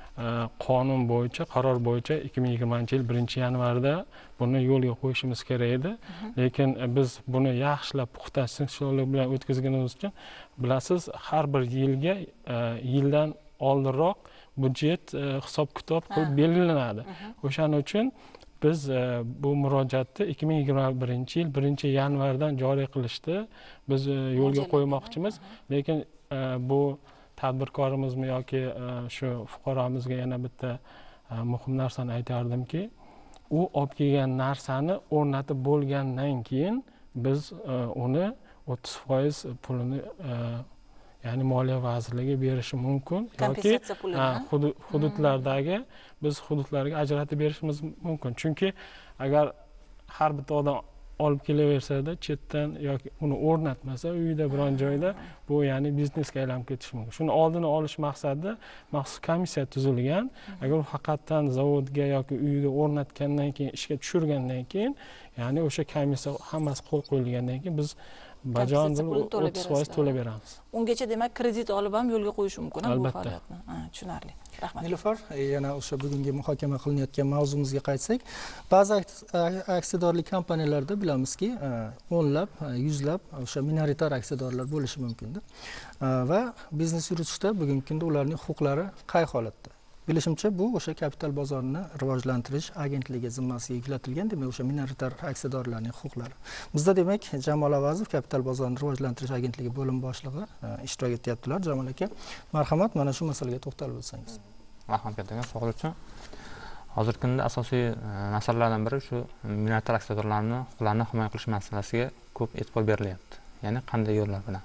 qonun bo'yicha, qaror bo'yicha 2020-yil 1-yanvarda buni yo'lga qo'yishimiz kerak edi. Lekin biz buni yaxshilab puxta sinchkovlik bilan o'tkazganimiz uchun, bilasiz, har bir yilga yildan oldinroq budjet hisob-kitob qilib belgilanadi. O'shaning uchun biz bu murojaatni 2021-yil 1-yanvardan joriy qilishni biz yo'lga qo'ymoqchimiz. Lekin bu tadbirkorimizmi yoki shu fuqaromizga yana bitta muhim narsani aytardimki, u olib kelgan narsani o'rnatib bo'lgandan keyin biz uni 30% pulini ya'ni Moliya vazirligi berishi mumkin yoki hududlardagi biz hududlarga ajratib berishimiz mumkin. Chunki agar har bitta odam olib kelaversa-da chetdan yoki uni o'rnatmasa uyida biron joyda, bu ya'ni biznesga aylanib ketishi mumkin. Shuni oldini olish maqsadida maxsus komissiya tuzilgan. Agar haqiqatan zavodga yoki uyida o'rnatgandan keyin, ishga tushirgandan keyin, ya'ni o'sha komissiya hammasi qo'l qo'yilgandan keyin biz bajon 30% to'lab beramiz. Ungacha demak kredit olib ham yo'lga qo'yish mumkin bu faoliyatni. Tushunarli. Rahmat. Nilufar, yana o'sha bugungi muhokama qilinayotgan mavzumizga qaytsak, ba'zi aksiyadorlik kompaniyalarda bilamizki, o'nlab, yuzlab o'sha minoritar aksiyadorlar bo'lishi mumkin-da. Va biznes yuritishda bugungi kunda ularning huquqlari qay holatda? Bilishimcha, bu o'sha kapital bozorini rivojlantirish agentligi zimmasiga yuklatilgan, demak o'sha minoritar aksiyadorlarning huquqlari. Bizda demak Jamol Avazov kapital bozorini rivojlantirish agentligi bo'lim boshlig'i ishtirok etyaptilar. Jamol aka, marhamat, mana shu masalaga to'xtalib o'tsangiz. Rahmat kattakon, savol uchun. Hozirgi kunda asosiy masalalardan biri shu minoritar aksiyadorlarning huquqlarini himoya qilish masalasiga ko'p e'tibor berilyapti. Ya'ni qanday yo'llar bilan?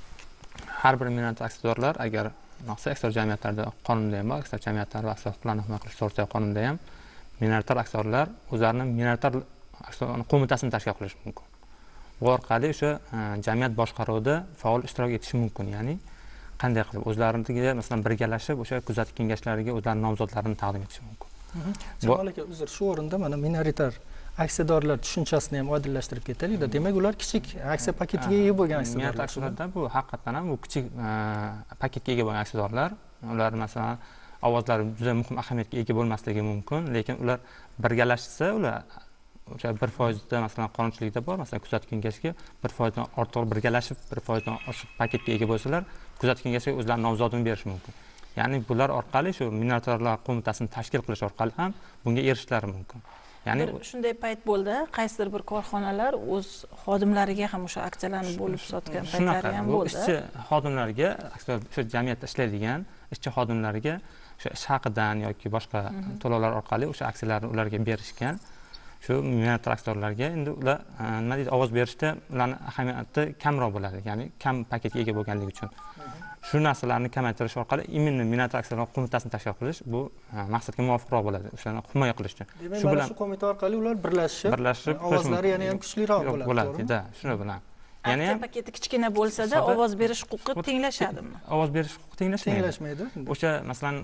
Har bir minoritar aksiyadorlar agar aksiyador jamiyatlarda qonunda ham bor, aksiyador jamiyatlar va aksiyador huquqlarini himoya qilish to'g'risidagi qonunda ham minoritar aksiyadorlar o'zlarining minoritar aksiyador qo'mitasini tashkil qilish mumkin. Bu orqali o'sha jamiyat boshqaruvida faol ishtirok etishi mumkin. Ya'ni qanday qilib o'zlariga masalan birgalashib o'sha kuzatuv kengashlariga o'zlarining nomzodlarini taqdim etishi mumkin. Jamol aka, uzr, shu o'rinda mana minoritar aksiyadorlar tushunchasini ham oydinlashtirib ketaylik-da. Demak, ular kichik aksiya paketiga ega bo'lgan aksiyadorlar. Minoritar aksiyadorlar bu haqiqatan ham bu kichik paketga ega bo'lgan aksiyadorlar. Ular masalan ovozlari juda muhim ahamiyatga ega bo'lmasligi mumkin, lekin ular birgalashsa, ular o'sha 1% da masalan qonunchilikda bor, masalan kuzatuv kengashiga 1% dan ortiq birgalashib, 1% dan oshiq paketga ega bo'lsalar, kuzatuv kengashiga o'zlarining nomzodini berishi mumkin. Ya'ni bular orqali shu minoritarlar qo'mitasini tashkil qilish orqali ham bunga erishishlari mumkin. Ya'ni shunday payt bo'ldi, qaysidir bir korxonalar o'z xodimlariga ham o'sha aksiyalarni bo'lib sotgan paytlari ham bo'ldi. Ishchi xodimlarga, o'sha jamiyatda ishlaydigan ishchi xodimlariga o'sha ish haqidan yoki boshqa to'lovlar orqali o'sha aksiyalarni ularga berishgan. Shu minoritar aksiyadorlarga endi ular nima deydi, ovoz berishda ularning ahamiyati kamroq bo'ladi, ya'ni kam paketga ega bo'lganligi uchun. Shu narsalarni kamaytirish orqali immuniy minoritar aksiyadorlar qo'mitasini tashkil qilish bu maqsadga muvofiqroq bo'ladi, o'shani himoya qilish uchun. Shu bilan shu qo'mita orqali ular birlashib ovozlari yana ham kuchliroq bo'ladi. Shuni bilan. Yana ham paketi kichkina bo'lsa-da, ovoz berish huquqi tenglashadimi? Ovoz berish huquqi tenglashmaydi. O'sha masalan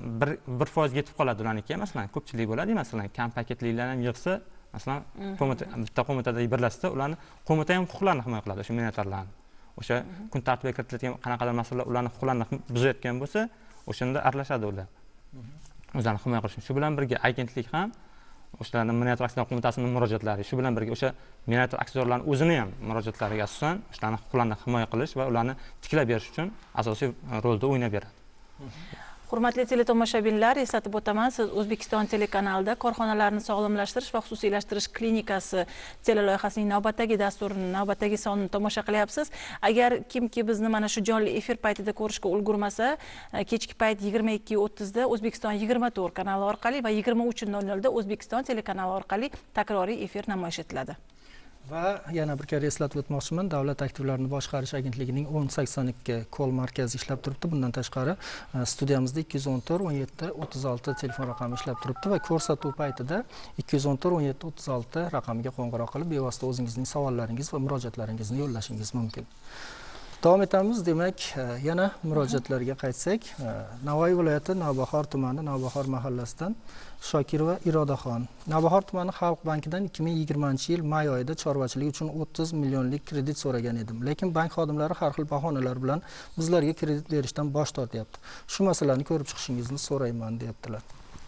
1% yetib qoladi ularniki, masalan ko'pchilik bo'ladi, masalan kam paketlilarni ham yig'sa, masalan qo'mita bitta qo'mitada birlashsa, ularni qo'mita ham huquqlarini himoya qiladi, o'sha minoritarlarni. O'sha kun tartibiga kiritiladigan qanaqadir masalalar ularning huquqlarini buzayotgan bo'lsa, o'shanda aralashadi ular. O'zlarini himoya qilish. Shu bilan birga agentlik ham o'shalarning minoritar aksiyador qo'mitasining murojaatlari, shu bilan birga o'sha minoritar aksiyadorlarning o'zini ham murojaatlariga asosan o'shalarning huquqlarini himoya qilish va ularni tiklab berish uchun asosiy rolda o'ynab beradi. Hurmatli teletomoshabinlar, eslatib o'taman, siz O'zbekiston telekanalida korxonalarni sog'lomlashtirish va xususiylashtirish klinikasi teleloyihasining navbatdagi dasturini, navbatdagi sonini tomosha qilyapsiz. Agar kimki bizni mana shu jonli efir paytida ko'rishga ulgurmasa, kechki payt 22:30 da O'zbekiston 24 kanali orqali va 23:00 da O'zbekiston telekanali orqali takroriy efir namoyish etiladi. Va yana bir karra eslatib o'tmoqchiman, Davlat aktivlarini boshqarish agentligining 1082 kol markazi ishlab turibdi. Bundan tashqari studiyamizda 214 17 36 telefon raqami ishlab turibdi va ko'rsatuv paytida 214 17 36 raqamiga qo'ng'iroq qilib bevosita o'zingizning savollaringiz va murojaatlaringizni yo'llashingiz mumkin. Davom etamiz. Demak, yana murojaatlarga qaytsak, Navoiy viloyati Navbahor tumani Navbahor mahallasidan Shokirova Irodaxon. Navbahor tumani Xalq bankidan 2020-yil may oyida chorvachilik uchun 30 millionlik kredit so'ragan edim. Lekin bank xodimlari har xil bahonalar bilan bizlarga kredit berishdan bosh tortyapti. Shu masalani ko'rib chiqishingizni so'rayman, deyaptilar.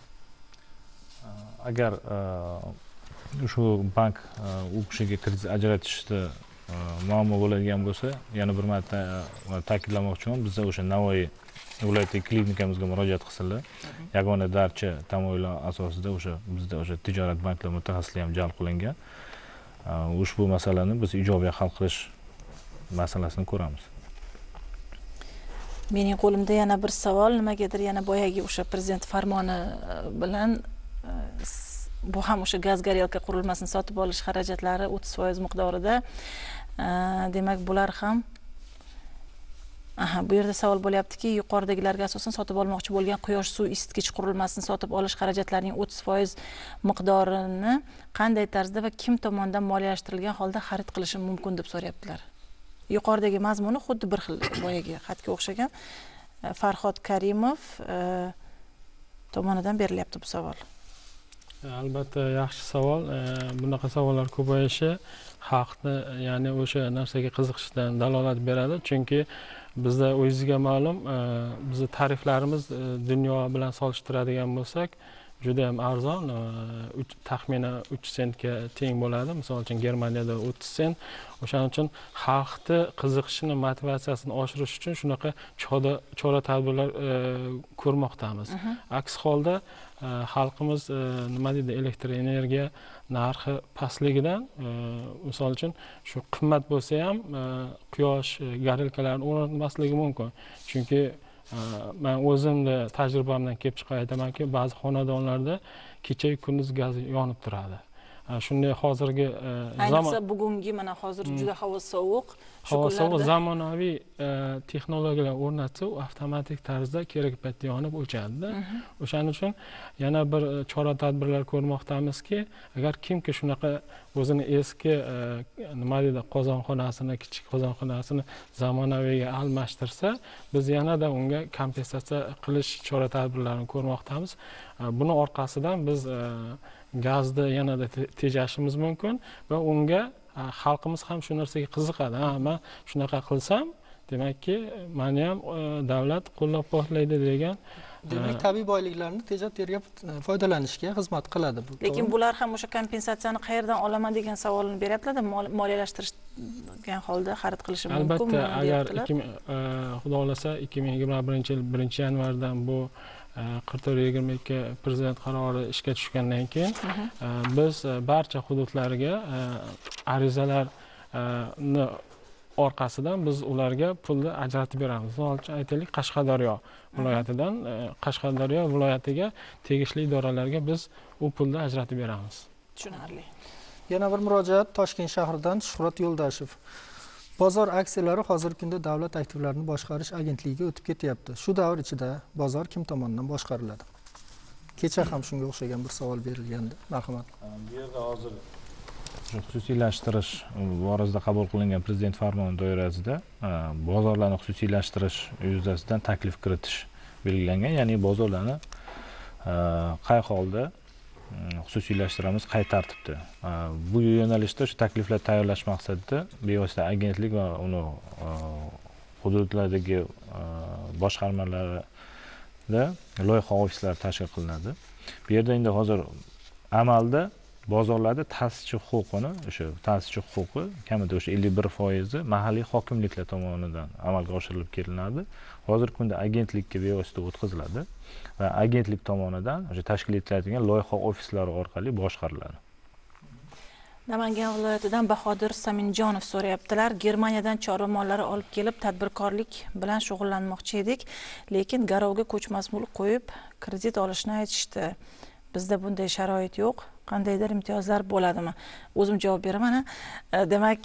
Agar shu bank u kishiga kredit ajratishda muammo bo'ladigan bo'lsa, yana bir marta ta'kidlamoqchiman, bizda o'sha Navoiy viloyatdagi klinikamizga murojaat qilsinlar. Yagona darcha tamoyillar asosida bizda tijorat banklari mutaxassislari ham jalb qilingan. Ushbu masalani biz ijobiy hal qilish masalasini ko'ramiz. Mening qo'limda yana bir savol, nimagadir yana boyagi o'sha prezident farmoni bilan bu ham o'sha gaz goryalka qurilmasini sotib olish xarajatlari 30% miqdorida. Demak, bular ham bu yerda savol bo'lyaptiki, yuqoridagilarga asosan sotib olmoqchi bo'lgan quyosh suv isitgich qurilmasini sotib olish xarajatlarining 30% miqdorini qanday tarzda va kim tomonidan moliyalashtirilgan holda xarid qilishim mumkin deb so'rayaptilar. Yuqoridagi mazmuni xuddi bir xil boyagi xatga o'xshagan. Farhod Karimov tomonidan berilyapti bu savol. Albatta yaxshi savol. Bunaqa savollar ko'payishi xalqni, ya'ni o'sha narsaga qiziqishdan dalolat beradi. Chunki bizda o'zingizga ma'lum, bizning tariflarimiz dunyo bilan solishtiradigan bo'lsak, juda ham arzon, taxminan 3 sentga teng bo'ladi. Misol uchun Germaniyada 30 sent. O'shaning uchun xalqni qiziqishini, motivatsiyasini oshirish uchun shunaqa chora-tadbirlar ko'rmoqdamiz. Aks holda xalqimiz nima deydi, elektr energiya narxi pastligidan, misol uchun shu qimmat bo'lsa ham quyosh gorilkalarini o'rnatmasligi mumkin. Chunki men o'zimni tajribamdan kelib chiqib aytamanki, ba'zi xonadonlarda kecha-yu kunduz gaz yonib turadi. Shunday hozirgi ayniqsa bugungi mana hozir juda havo sovuq. Havo sovuq, zamonaviy texnologiyalar o'rnatsa, u avtomatik tarzda kerak paytda yonib o'chadi. O'shaning uchun yana bir chora-tadbirlar ko'rmoqdamizki, agar kimki shunaqa o'zini eski nima deydi, qozonxonasini, kichik qozonxonasini zamonaviyga almashtirsa, biz yanada unga kompensatsiya qilish chora-tadbirlarini ko'rmoqdamiz. Buni orqasidan biz gazni yanada tejashimiz mumkin va unga xalqimiz ham shu narsaga qiziqadi. Men shunaqa qilsam, demakki, meni ham davlat qo'llab-quvvatlaydi degan. Demak, tabiiy boyliklarni tejab tergab foydalanishga xizmat qiladi bu. Lekin bular ham o'sha kompensatsiyani qayerdan olaman degan savolni beryaptilar. Moliyalashtirgan holda xarid qilishim mumkinmi? Albatta, agar xudo xolasa 2021-yil 1-yanvardan bu 4422 prezident qarori ishga tushgandan keyin biz barcha hududlarga arizalarni orqasidan biz ularga pulni ajratib beramiz. Misol uchun aytaylik, Qashqadaryo viloyatidan Qashqadaryo viloyatiga tegishli idoralarga biz u pulni ajratib beramiz. Tushunarli. Yana bir murojaat Toshkent shahridan Shuhrat Yo'ldashev. Bozor aksiyalari hozirgi kunda davlat aktivlarini boshqarish agentligiga o'tib ketyapti. Shu davr ichida bozor kim tomonidan boshqariladi? Kecha ham shunga o'xshagan bir savol berilgandi. Marhamat. Bu yerda hozir xususiylashtirish borasida qabul qilingan prezident farmoni doirasida bozorlarni xususiylashtirish yuzasidan taklif kiritish belgilangan. Ya'ni bozorlarni qay holda xususiylashtiramiz, qay tartibda. Bu yo'nalishda shu takliflar tayyorlash maqsadida bevosita agentlik va uni hududlardagi boshqarmalarida loyiha ofislari tashkil qilinadi. Bu yerda endi hozir amalda bozorlarda ta'sischi huquqini, o'sha ta'sischi huquqi kamida o'sha 51% mahalliy hokimliklar tomonidan amalga oshirilib kelinadi. Hozirgi kunda agentlikka bevosita o'tkaziladi va agentlik tomonidan o'sha tashkil etiladigan loyiha ofislari orqali boshqariladi. Namangan viloyatidan Bahodir Saminjonov so'rayaptilar. Germaniyadan chorva mollari olib kelib tadbirkorlik bilan shug'ullanmoqchi edik, lekin garovga ko'chmas mulk qo'yib kredit olishni aytishdi. Bizda bunday sharoit yo'q. Qandaydir imtiyozlar bo'ladimi? O'zim javob beraman. Demak,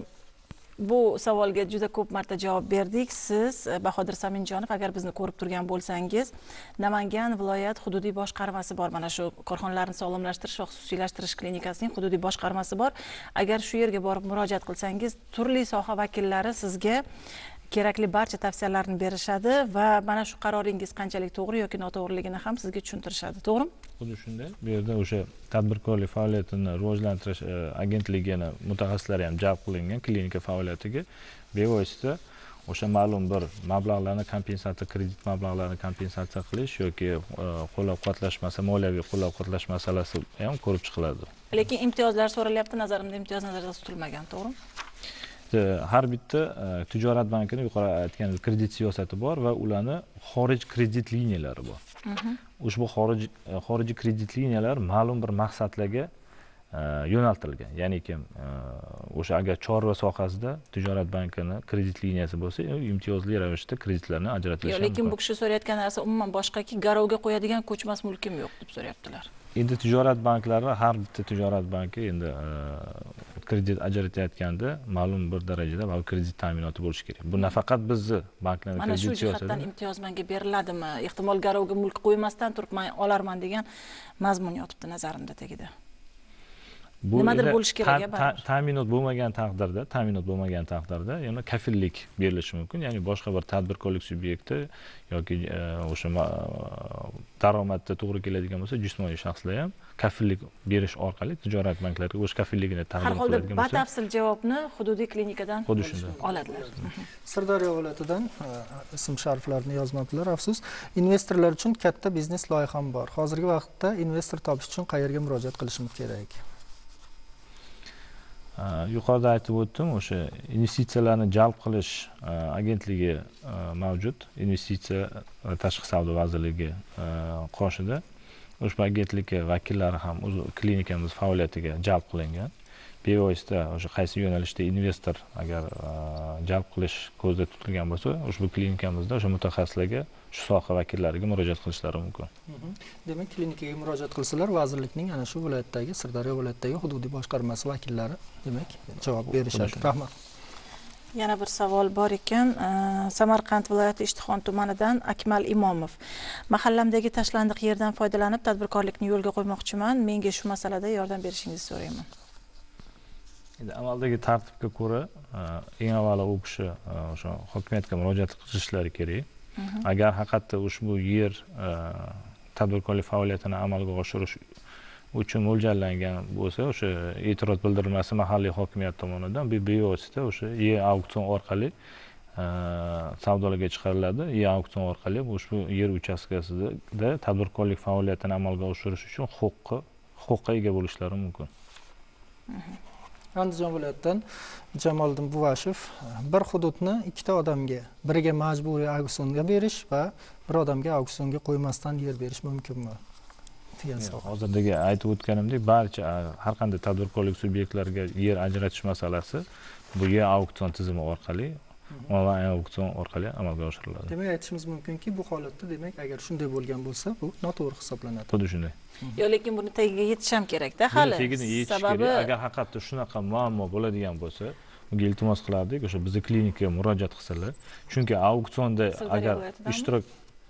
bu savolga juda ko'p marta javob berdik. Siz Bahodir Saminjonov, agar bizni ko'rib turgan bo'lsangiz, Namangan viloyat hududiy boshqarmasi bor. Mana shu korxonalarni sog'lomlashtirish va xususiylashtirish klinikasining hududiy boshqarmasi bor. Agar shu yerga borib murojaat qilsangiz, turli soha vakillari sizga kerakli barcha tavsiyalarni berishadi va mana shu qaroringiz qanchalik to'g'ri yoki noto'g'riligini ham sizga tushuntirishadi. To'g'rimi? Xuddi shunday. Bu yerda o'sha tadbirkorlik faoliyatini rivojlantirish agentligini mutaxassislari ham jalb qilingan klinika faoliyatiga bevosita o'sha ma'lum bir mablag'larni kompensatsiya, kredit mablag'larini kompensatsiya qilish yoki qo'llab-quvvatlash moliyaviy qo'llab-quvvatlash masalasi ham ko'rib chiqiladi. Lekin imtiyozlar so'ralyapti, nazarimda imtiyoz nazarda tutilmagan, to'g'rimi? Har bitta tijorat bankini yuqori aytgan kredit siyosati bor va ularni xorij kredit liniyalari bor. Ushbu xorijiy kredit liniyalar ma'lum bir maqsadlarga yo'naltirilgan. Ya'ni kim o'sha agar chorva sohasida tijorat bankini kredit liniyasi bo'lsa, imtiyozli ravishda kreditlarni ajratish mumkin. Lekin bu kishi so'rayotgan narsa umuman boshqaki, garovga qo'yadigan ko'chmas mulkim yo'q deb so'rayaptilar. Endi tijorat banklari, har bitta tijorat banki endi kredit ajratayotganda ma'lum bir darajada va kredit ta'minoti bo'lishi kerak. Bu nafaqat bizni banklarning kredit siyosati. Mana shu jihatdan imtiyoz menga beriladimi? Ehtimol garovga mulk qo'ymasdan turib men olarman degan mazmun yotibdi nazarimda tagida. Nimadir bo'lishi kerak baribir. Ta'minot bo'lmagan taqdirda yana kafillik berilishi mumkin. Ya'ni boshqa bir tadbirkorlik subyekti yoki o'sha daromadga to'g'ri keladigan bo'lsa, jismoniy shaxslar ham kafillik berish orqali tijorat banklariga o'z kafilligini taqdim qiladigan bo'lsa. Har holda batafsil javobni hududiy klinikadan oladilar. Sirdaryo viloyatidan ism shariflarini yozmabdilar, afsus. Investorlar uchun katta biznes loyiham bor. Hozirgi vaqtda investor topish uchun qayerga murojaat qilishim kerak? Yuqorida aytib o'tdim, o'sha investitsiyalarni jalb qilish agentligi mavjud. Investitsiya va tashqi savdo vazirligi qoshida ushbu agentlikka vakillari ham o'z klinikamiz faoliyatiga jalb qilingan. Bevosita o'sha qaysi yo'nalishda investor agar jalb qilish ko'zda tutilgan bo'lsa, ushbu klinikamizda o'sha mutaxassislarga, shu soha vakillariga murojaat qilishlari mumkin. Demak, klinikaga murojaat qilsalar, vazirlikning ana shu viloyatdagi, Sirdaryo viloyatidagi hududiy boshqarmasi vakillari demak javob berishadi. Rahmat. Yana bir savol bor ekan. Samarqand viloyati Ishtixon tumanidan Akmal Imomov. Mahallamdagi tashlandiq yerdan foydalanib tadbirkorlikni yo'lga qo'ymoqchiman. Menga shu masalada yordam berishingizni so'rayman. Endi amaldagi tartibga ko'ra, eng avvalo u kishi o'sha hokimiyatga murojaat qilishlari kerak. Agar haqiqatda ushbu yer tadbirkorlik faoliyatini amalga oshirish uchun mo'ljallangan bo'lsa, o'sha e'tiroz bildirilmasi mahalliy hokimiyat tomonidan bevosita o'sha e-auksion orqali savdolarga chiqariladi. E-auksion orqali ushbu yer uchastkasida tadbirkorlik faoliyatini amalga oshirish uchun huquqqa ega bo'lishlari mumkin. Andijon viloyatidan Jamoliddin Buvashev bir hududni ikkita odamga, biriga majburiy auksionga berish va bir odamga auksionga qo'ymasdan yer berish mumkinmi? Hozirdagi aytib o'tganimdek, barcha har qanday tadbirkorlik subyektlariga yer ajratish masalasi bu e-auksion tizimi orqali, onlayn auksion orqali amalga oshiriladi. Demak, aytishimiz mumkinki, bu holatda demak, agar shunday bo'lgan bo'lsa, bu noto'g'ri hisoblanadi. Xuddi shunday. Yo'q, lekin buni tagiga yetish ham kerak-da hali. Sababi agar haqiqatda shunaqa muammo bo'ladigan bo'lsa, bunga iltimos qilardik, o'sha bizning klinikaga murojaat qilsalar. Chunki auksionda agar ishtirok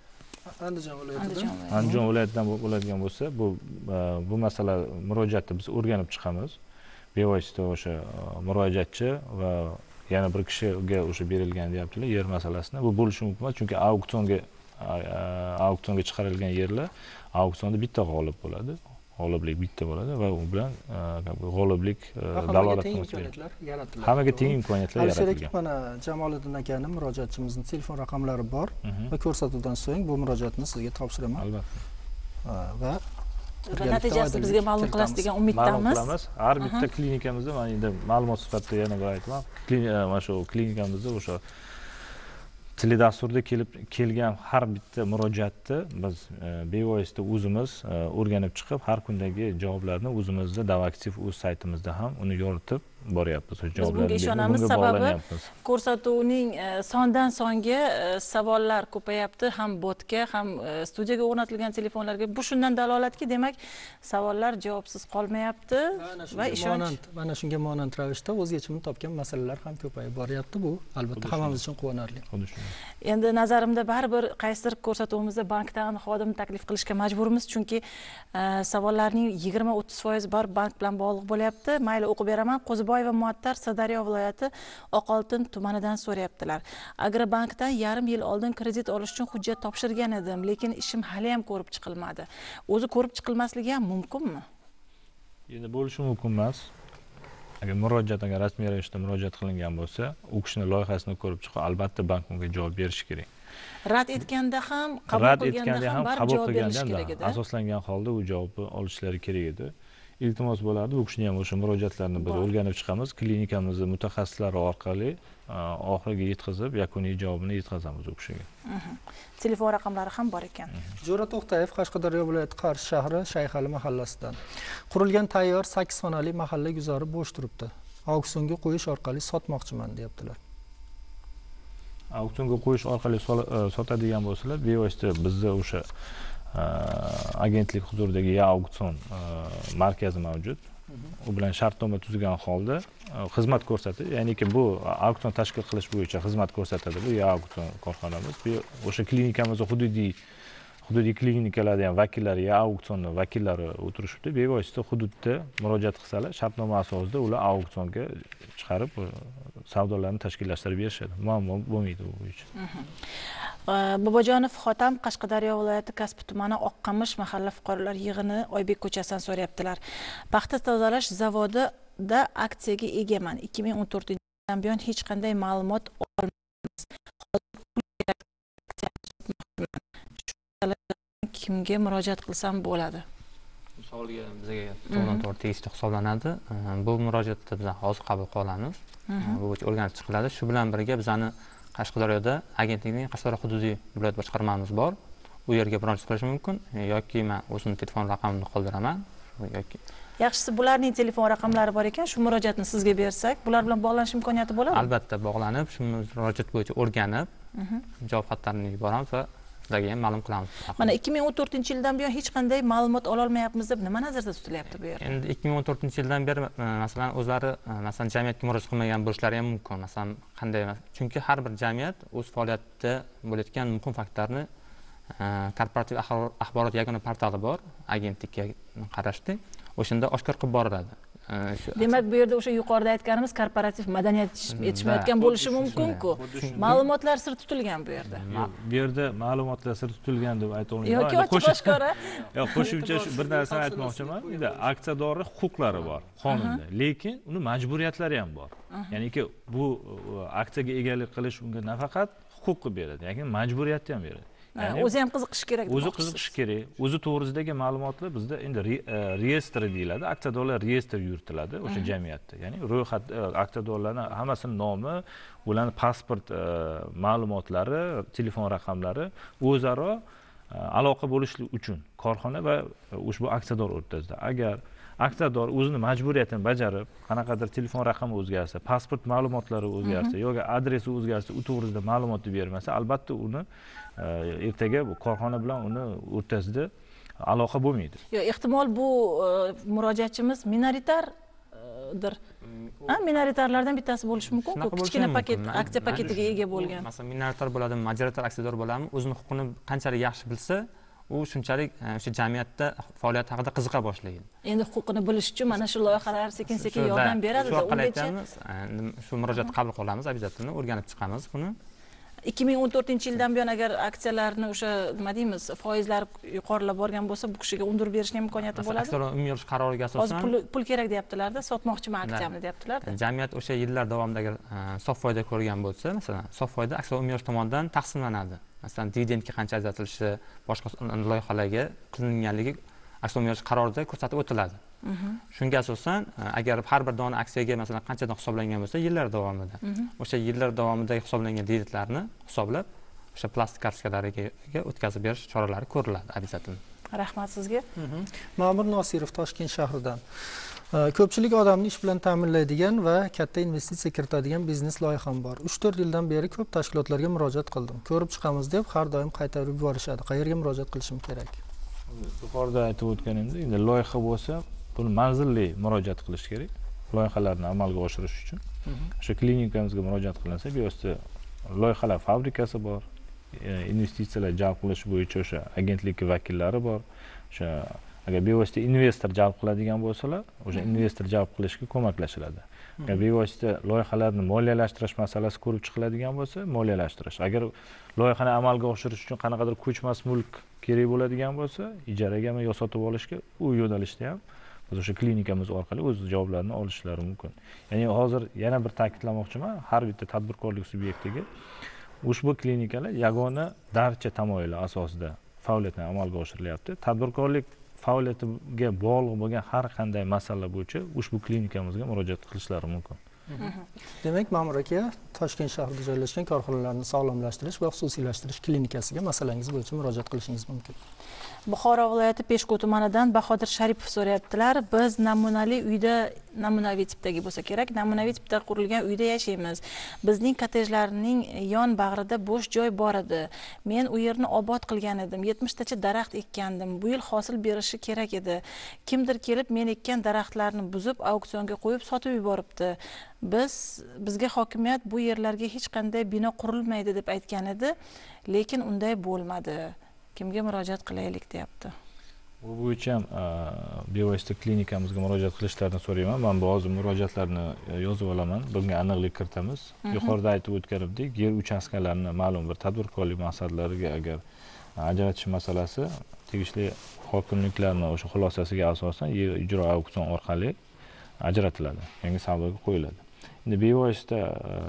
Andijon viloyatidan bo'ladigan bo'lsa, bu masala murojaatni biz o'rganib chiqamiz. Bevosita o'sha murojaatchi va yana bir kishiga o'sha berilgan deyaptilar yer masalasini. Bu bo'lishi mumkin emas, chunki auksionga chiqarilgan yerlar auksionda bitta g'olib bo'ladi. G'oliblik bitta bo'ladi va u bilan g'oliblik dalolatnoma yaratiladi. Hammaga teng imkoniyatlar yaratilgan. Mana Jamoliddin akani murojaatchimizning telefon raqamlari bor va ko'rsatuvdan so'ng bu murojaatni sizga topshiraman. Albatta. Va natijasini bizga ma'lum qilasiz degan ma'lum umiddamiz. qilamiz. Har bitta klinikamizda mana endi ma'lumot sifatida yana bir aytaman. Mana shu klinikamizda o'sha teledasturda kelgan har bitta murojaatni biz bevosita o'zimiz o'rganib chiqib, har kundagi javoblarni o'zimizda Davaktiv o'z saytimizda ham uni yoritib boryapmiz. Biz bunga ishonamiz, sababi ko'rsatuvning sondan songa savollar ko'payapti, ham botga, ham studiyaga o'rnatilgan telefonlarga. Bu shundan dalolatki, demak, savollar javobsiz qolmayapti va ishonch. Mana shunga monand ravishda o'z yechimini topgan masalalar ham ko'payib boryapti. Bu albatta hammamiz uchun quvonarli. Endi nazarimda baribir qaysidir ko'rsatuvimizda bankdan xodim taklif qilishga majburmiz, chunki savollarning 20-30% bor bank bilan bog'liq bo'lyapti. Mayli, o'qib beraman. Qo'ziboyeva Muattar, Sirdaryo viloyati Oqoltin tumanidan so'rayaptilar. Agrobankdan yarim yil oldin kredit olish uchun hujjat topshirgan edim, lekin ishim hali ham ko'rib chiqilmadi. O'zi ko'rib chiqilmasligi ham mumkinmi? Endi bo'lishi mumkin emas. Agar murojaat rasmiy ravishda murojaat qilingan bo'lsa, u kishini loyihasini ko'rib chiqib, albatta bank unga javob berishi kerak. Rad etganda ham, qabul qilganda ham baribir javob berishi kerak edi. Asoslangan holda u javobni olishlari kerak edi. Iltimos bo'lardi, bu kishini ham o'sha murojaatlarni biz o'rganib chiqamiz, klinikamizning mutaxassislari orqali oxiriga yetkazib, yakuniy javobini yetkazamiz u kishiga. Telefon raqamlari ham bor ekan. Jo'ra To'xtayev, Qashqadaryo viloyati Qarshi shahri Shayxali mahallasidan. Qurilgan tayyor 8 xonali mahalla guzari bo'sh turibdi. Auksionga qo'yish orqali sotmoqchiman, deyaptilar. Auksionga qo'yish orqali sotadigan bo'lsalar, bevosita bizda o'sha agentlik huzuridagi auksion markazi mavjud. U bilan shartnoma tuzgan holda xizmat ko'rsatadi. Ya'niki bu auksion tashkil qilish bo'yicha xizmat ko'rsatadi. Bu auksion korxonamiz. Bu o'sha klinikamiz hududiy klinikalarda ham vakillari, auksionning vakillari o'tirishibdi. Bevosita hududda murojaat qilsalar, shartnoma asosida ular auksionga chiqarib savdolarni tashkillashtirib berishadi. Muammo bo'lmaydi bu bo'yicha. Bobojonov Xotam, Qashqadaryo viloyati Kasbi tumani Oqqamish mahalla fuqarolar yig'ini Oybek ko'chasidan so'rayaptilar. Paxta tozalash zavodida aksiyaga egaman. 2014-yildan buyon hech qanday ma'lumot olmaymiz. Kimga murojaat qilsam bo'ladi? Savolga bizga to'g'ridan-to'g'ri tegishli hisoblanadi. Bu murojaatni biz hozir qabul qilamiz. Bu bo'yicha o'rganib chiqiladi. Shu bilan birga bizani Qashqadaryoda agentlikning Qashqadaryo hududiy viloyat boshqarmamiz bor. U yerga murojaat qilish mumkin yoki men o'zimning telefon raqamimni qoldiraman yoki yaxshisi bularning telefon raqamlari bor ekan, shu murojaatni sizga bersak, bular bilan bog'lanish imkoniyati bo'ladimi? Albatta bog'lanib, shu murojaat bo'yicha o'rganib, javob xatlarini yuboramiz va sizlarga ham ma'lum qilamiz. Mana 2014-yildan buyon hech qanday ma'lumot ola olmayapmiz deb nima nazarda tutilyapti bu yerda? Endi 2014-yildan beri masalan o'zlari masalan jamiyatga murojaat qilmagan bo'lishlari ham mumkin. Masalan, qanday? Chunki har bir jamiyat o'z faoliyatida bo'layotgan muhim faktlarni korporativ axborot yagona portali bor, agentlikka qarashli. O'shanda oshkor qilib boriladi. Demak, bu yerda o'sha yuqorida aytganimiz korporativ madaniyat yetishmayotgan bo'lishi mumkin-ku. Ma'lumotlar sir tutilgan bu yerda. Bu yerda ma'lumotlar sir tutilgan deb ayta olmayman. Yoki ochiq oshkora. Yo'q, qo'shimcha bir narsani aytmoqchiman. Endi aksiyadorning huquqlari bor qonunda, lekin uni majburiyatlari ham bor. Ya'niki bu aksiyaga egalik qilish unga nafaqat huquqni beradi, lekin majburiyatni ham beradi. O'zi ham qiziqish kerak. O'zi qiziqish kerak. O'zi to'g'risidagi ma'lumotlar bizda endi reyestri deyiladi. Aksiyadorlar reyestri yuritiladi o'sha jamiyatda. Ya'ni ro'yxat aksiyadorlarning hammasining nomi, ularning pasport ma'lumotlari, telefon raqamlari o'zaro aloqa bo'lishi uchun korxona va ushbu aksiyador o'rtasida. Agar aksiyador o'zini majburiyatini bajarib, qanaqadir telefon raqami o'zgarsa, pasport ma'lumotlari o'zgarsa yoki adresi o'zgarsa, u to'g'risida ma'lumotni bermasa, albatta uni ertaga bu korxona bilan uni o'rtasida aloqa bo'lmaydi. Yo'q, ehtimol bu murojaatchimiz minoritardir. Minoritarlardan bittasi bo'lishi mumkin-ku. Kichkina paket, aksiya paketiga ega bo'lgan. Masalan, minoritar bo'ladimi, majoritar aksiyador bo'ladimi, o'zining huquqini qanchalik yaxshi bilsa, u shunchalik o'sha jamiyatda faoliyat haqida qiziqa boshlaydi. Endi huquqini bilish uchun mana shu loyihalar sekin-sekin yordam beradi. Ungacha shu murojaatni qabul qilamiz, обязательно o'rganib chiqamiz buni. 2014-yildan buyon agar aksiyalarni o'sha nima deymiz, foizlar yuqorilab borgan bo'lsa, bu kishiga undirib berishning imkoniyati bo'ladi. Aksiyador umumiy yurish qaroriga asosan hozir pul kerak deyaptilar-da, sotmoqchiman aksiyamni deyaptilar-da. Jamiyat o'sha yillar davomida agar sof foyda ko'rgan bo'lsa, masalan, sof foyda aksiyador umumiy yurish tomonidan taqsimlanadi. Masalan, dividendga qancha ajratilishi, boshqa loyihalarga qilinganligi aksiya yig'ish qarorida ko'rsatib o'tiladi. Shunga asosan agar har bir dona aksiyaga masalan qanchadan hisoblangan bo'lsa, yillar davomida o'sha yillar davomida hisoblangan dividendlarni hisoblab o'sha plastik kartochkalariga o'tkazib berish choralari ko'riladi обязательно. Rahmat sizga. Ma'mur Nosirov Toshkent shahridan. Ko'pchilik odamni ish bilan ta'minlaydigan va katta investitsiya kiritadigan biznes loyiham bor. 3-4 yildan beri ko'p tashkilotlarga murojaat qildim. Ko'rib chiqamiz deb har doim qaytarib yuborishadi. Qayerga murojaat qilishim kerak? Yuqorida aytib o'tganimdek, endi loyiha bo'lsa, buni manzilli murojaat qilish kerak. Loyihalarni amalga oshirish uchun. O'sha klinikamizga murojaat qilinsa, bevosita loyihalar fabrikasi bor. Investitsiyalar jalb qilish bo'yicha o'sha agentlik vakillari bor. O'sha agar bevosita investor jalb qiladigan bo'lsalar, o'sha investor jalb qilishga ko'maklashiladi. Agar bevosita loyihalarni moliyalashtirish masalasi ko'rib chiqiladigan bo'lsa, moliyalashtirish. Agar loyihani amalga oshirish uchun qanaqadir ko'chmas mulk kerak bo'ladigan bo'lsa, ijaraga yo sotib olishga u yo'nalishda ham biz o'sha klinikamiz orqali o'z javoblarini olishlari mumkin. Ya'ni hozir yana bir ta'kidlamoqchiman, har bitta tadbirkorlik subyektiga ushbu klinikalar yagona darcha tamoyili asosida faoliyatni amalga oshirilyapti. Tadbirkorlik faoliyatiga bog'liq bo'lgan har qanday masala bo'yicha ushbu klinikamizga murojaat qilishlari mumkin. Demak, Ma'mur aka, Toshkent shahrida joylashgan korxonalarni sog'lomlashtirish va xususiylashtirish klinikasiga masalangiz bo'yicha murojaat qilishingiz mumkin. Buxoro viloyati Peshku tumanidan Bahodir Sharipov so'rayaptilar. Biz namunali uyda, namunaviy tipdagi bo'lsa kerak, namunaviy tipda qurilgan uyda yashaymiz. Bizning kottejlarning yon bag'rida bo'sh joy bor edi. Men u yerni obod qilgan edim. 70 tacha daraxt ekkandim. Bu yil hosil berishi kerak edi. Kimdir kelib men ekkan daraxtlarni buzib, auksionga qo'yib sotib yuboribdi. Bizga hokimiyat bu yerlarga hech qanday bino qurilmaydi deb aytgan edi, lekin unday bo'lmadi. Kimga murojaat qilaylik deyapti. Bu bo'yicha ham bevosita klinikamizga murojaat qilishlarini so'rayman. Men ba'zi murojaatlarni yozib olaman, bunga aniqlik kiritamiz. Yuqorida aytib o'tganimdek, yer uchastkalarini ma'lum bir tadbirkorlik maqsadlariga agar ajratish masalasi tegishli hokimliklarning o'sha xulosasiga asosan yer ijro auksion orqali ajratiladi, yangi savdoga qo'yiladi. Endi bevosita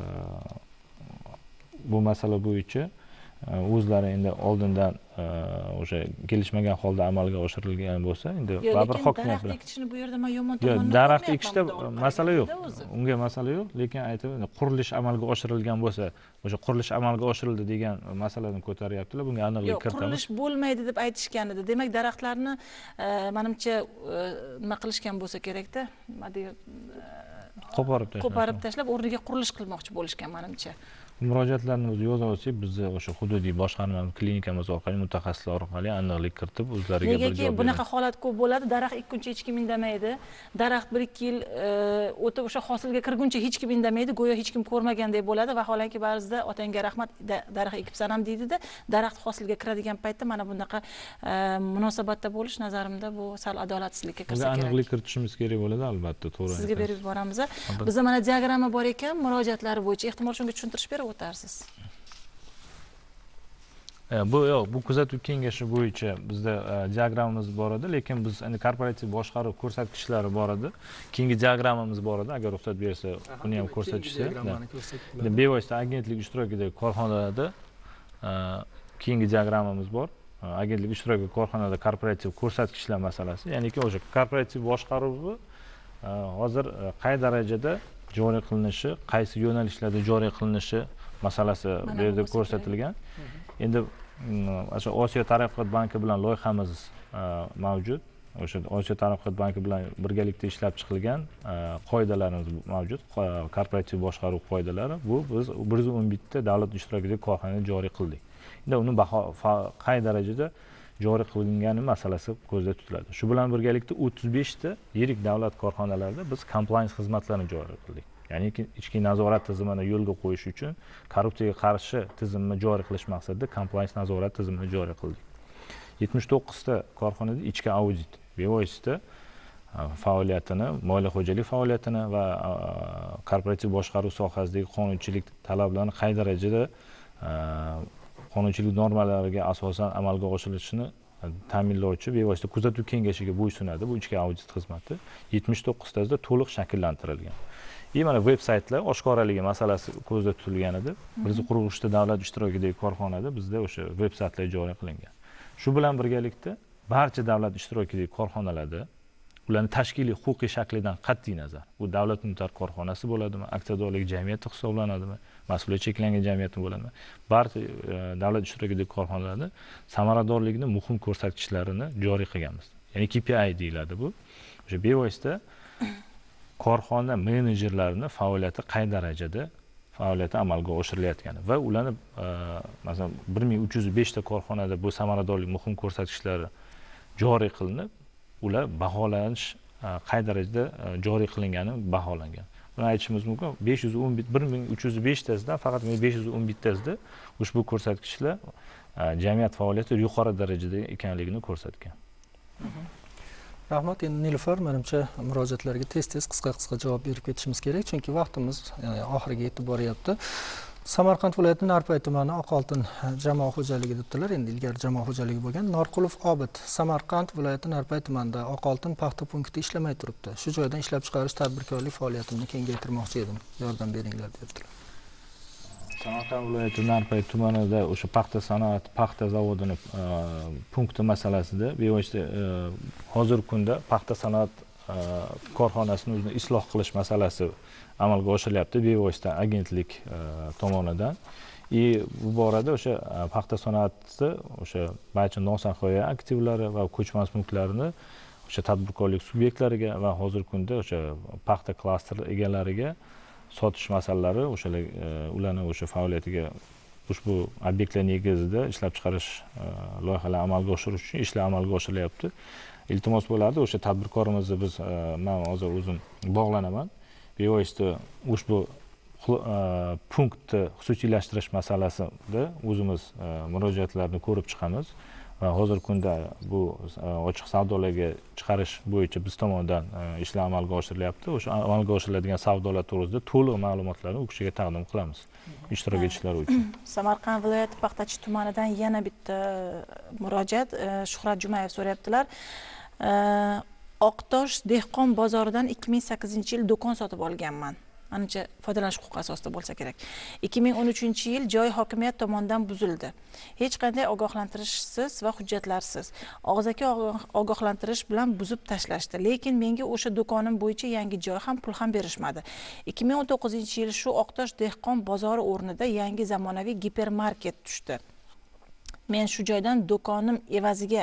bu masala bo'yicha o'zlari endi oldindan o'sha kelishmagan holda amalga oshirilgan bo'lsa, endi baribir hokimiyat bilan. Daraxt ekishni bu yerda men yomon tomondan daraxt ekishda masala yo'q. Unga masala yo'q, lekin aytib, qurilish amalga oshirilgan bo'lsa, o'sha qurilish amalga oshirildi degan masalani ko'taryaptilar. Bunga aniqlik kiritamiz. Qurilish bo'lmaydi deb aytishgan edi. Demak, daraxtlarni menimcha nima qilishgan bo'lsa kerak-da, qo'porib tashlab, o'rniga qurilish qilmoqchi bo'lishgan menimcha. Murojaatlarimizni yoza olsak, bizni o'sha hududiy boshqarmamiz klinikamiz orqali mutaxassislar orqali aniqlik kiritib, o'zlariga bir javob beradi. Negaki bunaqa holat ko'p bo'ladi, daraxt ekkuncha hech kim indamaydi. Daraxt 1-2 yil o'tib o'sha hosilga kirguncha hech kim indamaydi, go'yo hech kim ko'rmagandek bo'ladi. Vaholanki ba'zida otangga rahmat, daraxt ekibsan ham deydi-da, daraxt hosilga kiradigan paytda mana bunaqa munosabatda bo'lish nazarimda bu sal adolatsizlikka kirsa kerak. Aniqlik kiritishimiz kerak bo'ladi, albatta, to'g'ri. Sizga berib yuboramiz. Bizda mana diagramma bor ekan, murojaatlari bo'yicha ehtimol shunga tushuntirish berib o'tarsiz. Bu kuzatuv kengashi bo'yicha bizda diagrammamiz bor edi, lekin biz endi korporativ boshqaruv ko'rsatkichlari bor edi. Keyingi diagrammamiz bor edi, agar ruxsat bersa, buni ham ko'rsatishsa. Bevosita agentlik ishtirokidagi korxonalarda keyingi diagrammamiz bor. Agentlik ishtirokidagi korxonada korporativ ko'rsatkichlar masalasi, ya'niki o'sha korporativ boshqaruvi hozir qay darajada joriy qilinishi, qaysi yo'nalishlarda joriy qilinishi masalasi bu yerda ko'rsatilgan. Endi o'sha Osiyo taraqqiyot banki bilan loyihamiz mavjud. O'sha Osiyo taraqqiyot banki bilan birgalikda ishlab chiqilgan qoidalarimiz mavjud, korporativ boshqaruv qoidalari. Bu biz 111 ta davlat ishtirokidagi korxonani joriy qildik. Endi uni qay darajada joriy qilingani masalasi ko'zda tutiladi. Shu bilan birgalikda 35 ta yirik davlat korxonalarida biz compliance xizmatlarini joriy qildik. Ya'ni ichki nazorat tizimini yo'lga qo'yish uchun korrupsiyaga qarshi tizimni joriy qilish maqsadida compliance nazorat tizimini joriy qildik. 79 ta korxonada ichki audit bevosita faoliyatini, moliya xo'jalik faoliyatini va korporativ boshqaruv sohasidagi qonunchilik talablarini qay darajada qonunchilik normalariga asosan amalga oshirilishini ta'minlovchi bevosita kuzatuv kengashiga bo'ysunadi. Bu ichki audit xizmati 79 tasida to'liq shakllantirilgan. Mana veb-saytlar oshkoraligi masalasi ko'zda tutilgan edi. Bizni qurilishda davlat ishtirokidagi korxonada bizda o'sha veb-saytlar joriy qilingan. Shu bilan birgalikda barcha davlat ishtirokidagi korxonalarda ularni tashkiliy huquqiy shaklidan qat'iy nazar bu davlat unitar korxonasi bo'ladimi, aksiyadorlik jamiyati hisoblanadimi, mas'uliyat cheklangan jamiyat bo'ladimi, barcha davlat ishtirokidagi korxonalarda samaradorlikni muhim ko'rsatkichlarini joriy qilganmiz. Ya'ni KPI deyiladi bu. O'sha bevosita korxona menejerlarini faoliyati qay darajada faoliyati amalga oshirilayotgani va ularni masalan 1305 ta korxonada bu samaradorlik muhim ko'rsatkichlari joriy qilinib, ular baholanish qay darajada joriy qilingani baholangan. Buni aytishimiz mumkin. 1305 tasidan faqat 511 tasida ushbu ko'rsatkichlar jamiyat faoliyati yuqori darajada ekanligini ko'rsatgan. Rahmat. Endi Nilufar, menimcha murojaatlarga tez-tez qisqa javob berib ketishimiz kerak, chunki vaqtimiz oxiriga yetib boryapti. Samarqand viloyati Narpay tumani Oqoltin jamoat xo'jaligi debdilar. Endi ilgari jamoat xo'jaligi bo'lgan. Norqulov Obid Samarqand viloyati Narpay tumanida Oqoltin paxta punkti ishlamay turibdi. Shu joydan ishlab chiqarish tadbirkorlik faoliyatimni kengaytirmoqchi edim. Yordam beringlar debdilar. Samarqand viloyati Narpay tumanida o'sha paxta sanoat, paxta zavodini punkti masalasida bevosita hozirgi kunda paxta sanoat korxonasini o'zini isloh qilish masalasi amalga oshirilyapti bevosita agentlik tomonidan. Bu borada o'sha paxta sanoati o'sha barcha nosanxoya aktivlari va ko'chmas mulklarni o'sha tadbirkorlik subyektlariga va hozirgi kunda o'sha paxta klasteri egalariga sotish masalalari o'shalar ularni o'sha faoliyatiga ushbu obyektlar negizida ishlab chiqarish loyihalari amalga oshirish uchun ishlar amalga oshirilyapti. Iltimos bo'lardi o'sha tadbirkorimizni biz men hozir o'zim bog'lanaman. Bevosita ushbu punktni xususiylashtirish masalasida o'zimiz murojaatlarni ko'rib chiqamiz va hozirgi kunda bu ochiq savdolarga chiqarish bo'yicha biz tomonidan ishlar amalga oshirilyapti. O'sha amalga oshiriladigan savdolar to'g'risida to'liq ma'lumotlarni u kishiga taqdim qilamiz ishtirok etishlari uchun. Samarqand viloyati Paxtachi tumanidan yana bitta murojaat. Shuhrat Jumayev so'rayaptilar. Oqtosh dehqon bozoridan 2008-yil do'kon sotib olganman. Ancha foydalanish huquqi asosida bo'lsa kerak. 2013-yil joy hokimiyat tomonidan buzildi. Hech qanday ogohlantirishsiz va hujjatlarsiz. Og'zaki ogohlantirish bilan buzib tashlashdi. Lekin menga o'sha do'konim bo'yicha yangi joy ham pul ham berishmadi. 2019-yil shu Oqtosh dehqon bozori o'rnida yangi zamonaviy gipermarket tushdi. Men shu joydan do'konim evaziga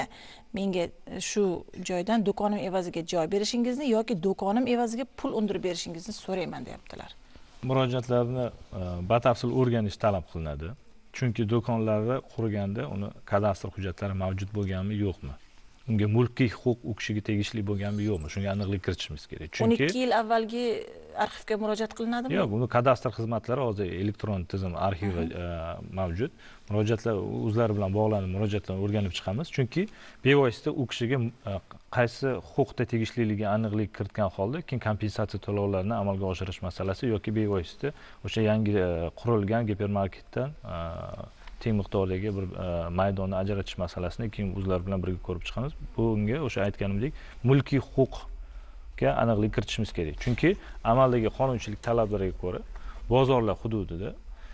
joy berishingizni yoki do'konim evaziga pul undirib berishingizni so'rayman deyaptilar. Murojaatlarni batafsil o'rganish talab qilinadi. Chunki do'konlarni qurganda uni kadastr hujjatlari mavjud bo'lganmi, yo'qmi? Unga mulkiy huquq u kishiga tegishli bo'lganmi, yo'qmi? Shunga aniqlik kiritishimiz kerak. Chunki 12 yil avvalgi arxivga murojaat qilinadimi? Yo'q, uni kadastr xizmatlari hozir elektron tizim arxivi mavjud. Murojaatlar o'zlari bilan bog'lanib murojaatlarni o'rganib chiqamiz. Chunki bevosita u kishiga qaysi huquqda tegishliligi aniqlik kiritgan holda keyin kompensatsiya to'lovlarini amalga oshirish masalasi yoki bevosita o'sha yangi qurilgan gipermarketdan teng miqdordagi bir maydonni ajratish masalasini keyin o'zlari bilan birga ko'rib chiqamiz. Bunga o'sha aytganimdek mulkiy huquqga aniqlik kiritishimiz kerak. Chunki amaldagi qonunchilik talablariga ko'ra bozorlar hududida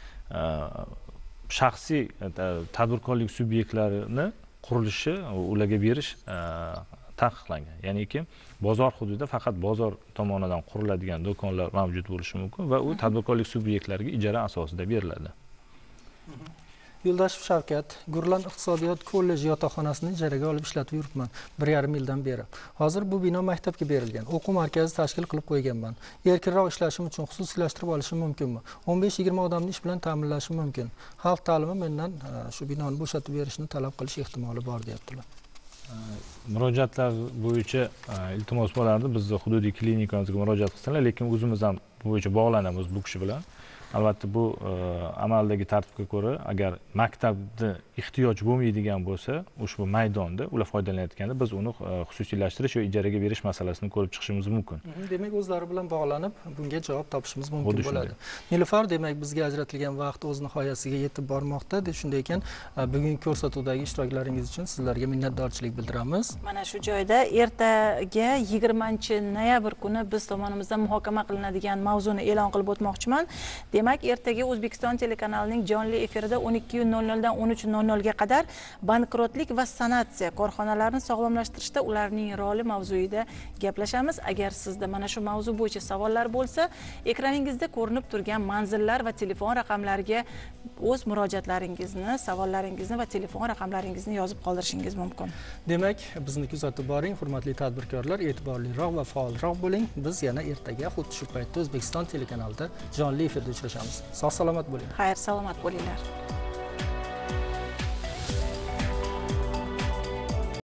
shaxsiy tadbirkorlik subyektlarining qurilishi, ularga berish taqiqlangan. Ya'niki bozor hududida faqat bozor tomonidan quriladigan do'konlar mavjud bo'lishi mumkin va u tadbirkorlik subyektlariga ijara asosida beriladi. Yo'ldashev Shavkat, Gurlan iqtisodiyot kolleji yotoqxonasini ijaraga olib ishlatib yuribman 1,5 yildan beri. Hozir bu bino maktabga berilgan. O'quv markazi tashkil qilib qo'yganman. Erkinroq ishlashim uchun xususiylashtirib olishim mumkinmi? 15-20 odamni ish bilan ta'minlashim mumkin. Xalq ta'limi mendan shu binoni bo'shatib berishni talab qilish ehtimoli bor deyaptilar. Murojaatlar bo'yicha iltimos bo'lardi. Bizni hududiy klinikamizga murojaat qilsalar, lekin o'zimiz ham bu bo'yicha bog'lanamiz bu kishi bilan. Albatta bu amaldagi tartibga ko'ra agar maktabda ehtiyoj bo'lmaydigan bo'lsa, ushbu maydonda ular foydalanayotganda biz uni xususiylashtirish va ijaraga berish masalasini ko'rib chiqishimiz mumkin. Demak, o'zlari bilan bog'lanib, bunga javob topishimiz mumkin bo'ladi. Nilufar, demak, bizga ajratilgan vaqt o'z nihoyasiga yetib bormoqda. Shunday ekan, bugungi ko'rsatuvdagi ishtiroklaringiz uchun sizlarga minnatdorchilik bildiramiz. Mana shu joyda ertaga 20-noyabr kuni biz tomonimizdan muhokama qilinadigan mavzuni e'lon qilib o'tmoqchiman. Demak, ertaga O'zbekiston telekanalining jonli efirida 12:00 dan 13:00 ga qadar bankrotlik va sanatsiya korxonalarni sog'lomlashtirishda ularning roli mavzuida gaplashamiz. Agar sizda mana shu mavzu bo'yicha savollar bo'lsa, ekraningizda ko'rinib turgan manzillar va telefon raqamlariga o'z murojaatlaringizni, savollaringizni va telefon raqamlaringizni yozib qoldirishingiz mumkin. Demak, bizni kuzatib boring, hurmatli tadbirkorlar, e'tiborliroq va faolroq bo'ling. Biz yana ertaga xuddi shu paytda O'zbekiston telekanalida jonli efirda uchrashamiz. Sog' salomat bo'ling. Xayr, salomat bo'linglar.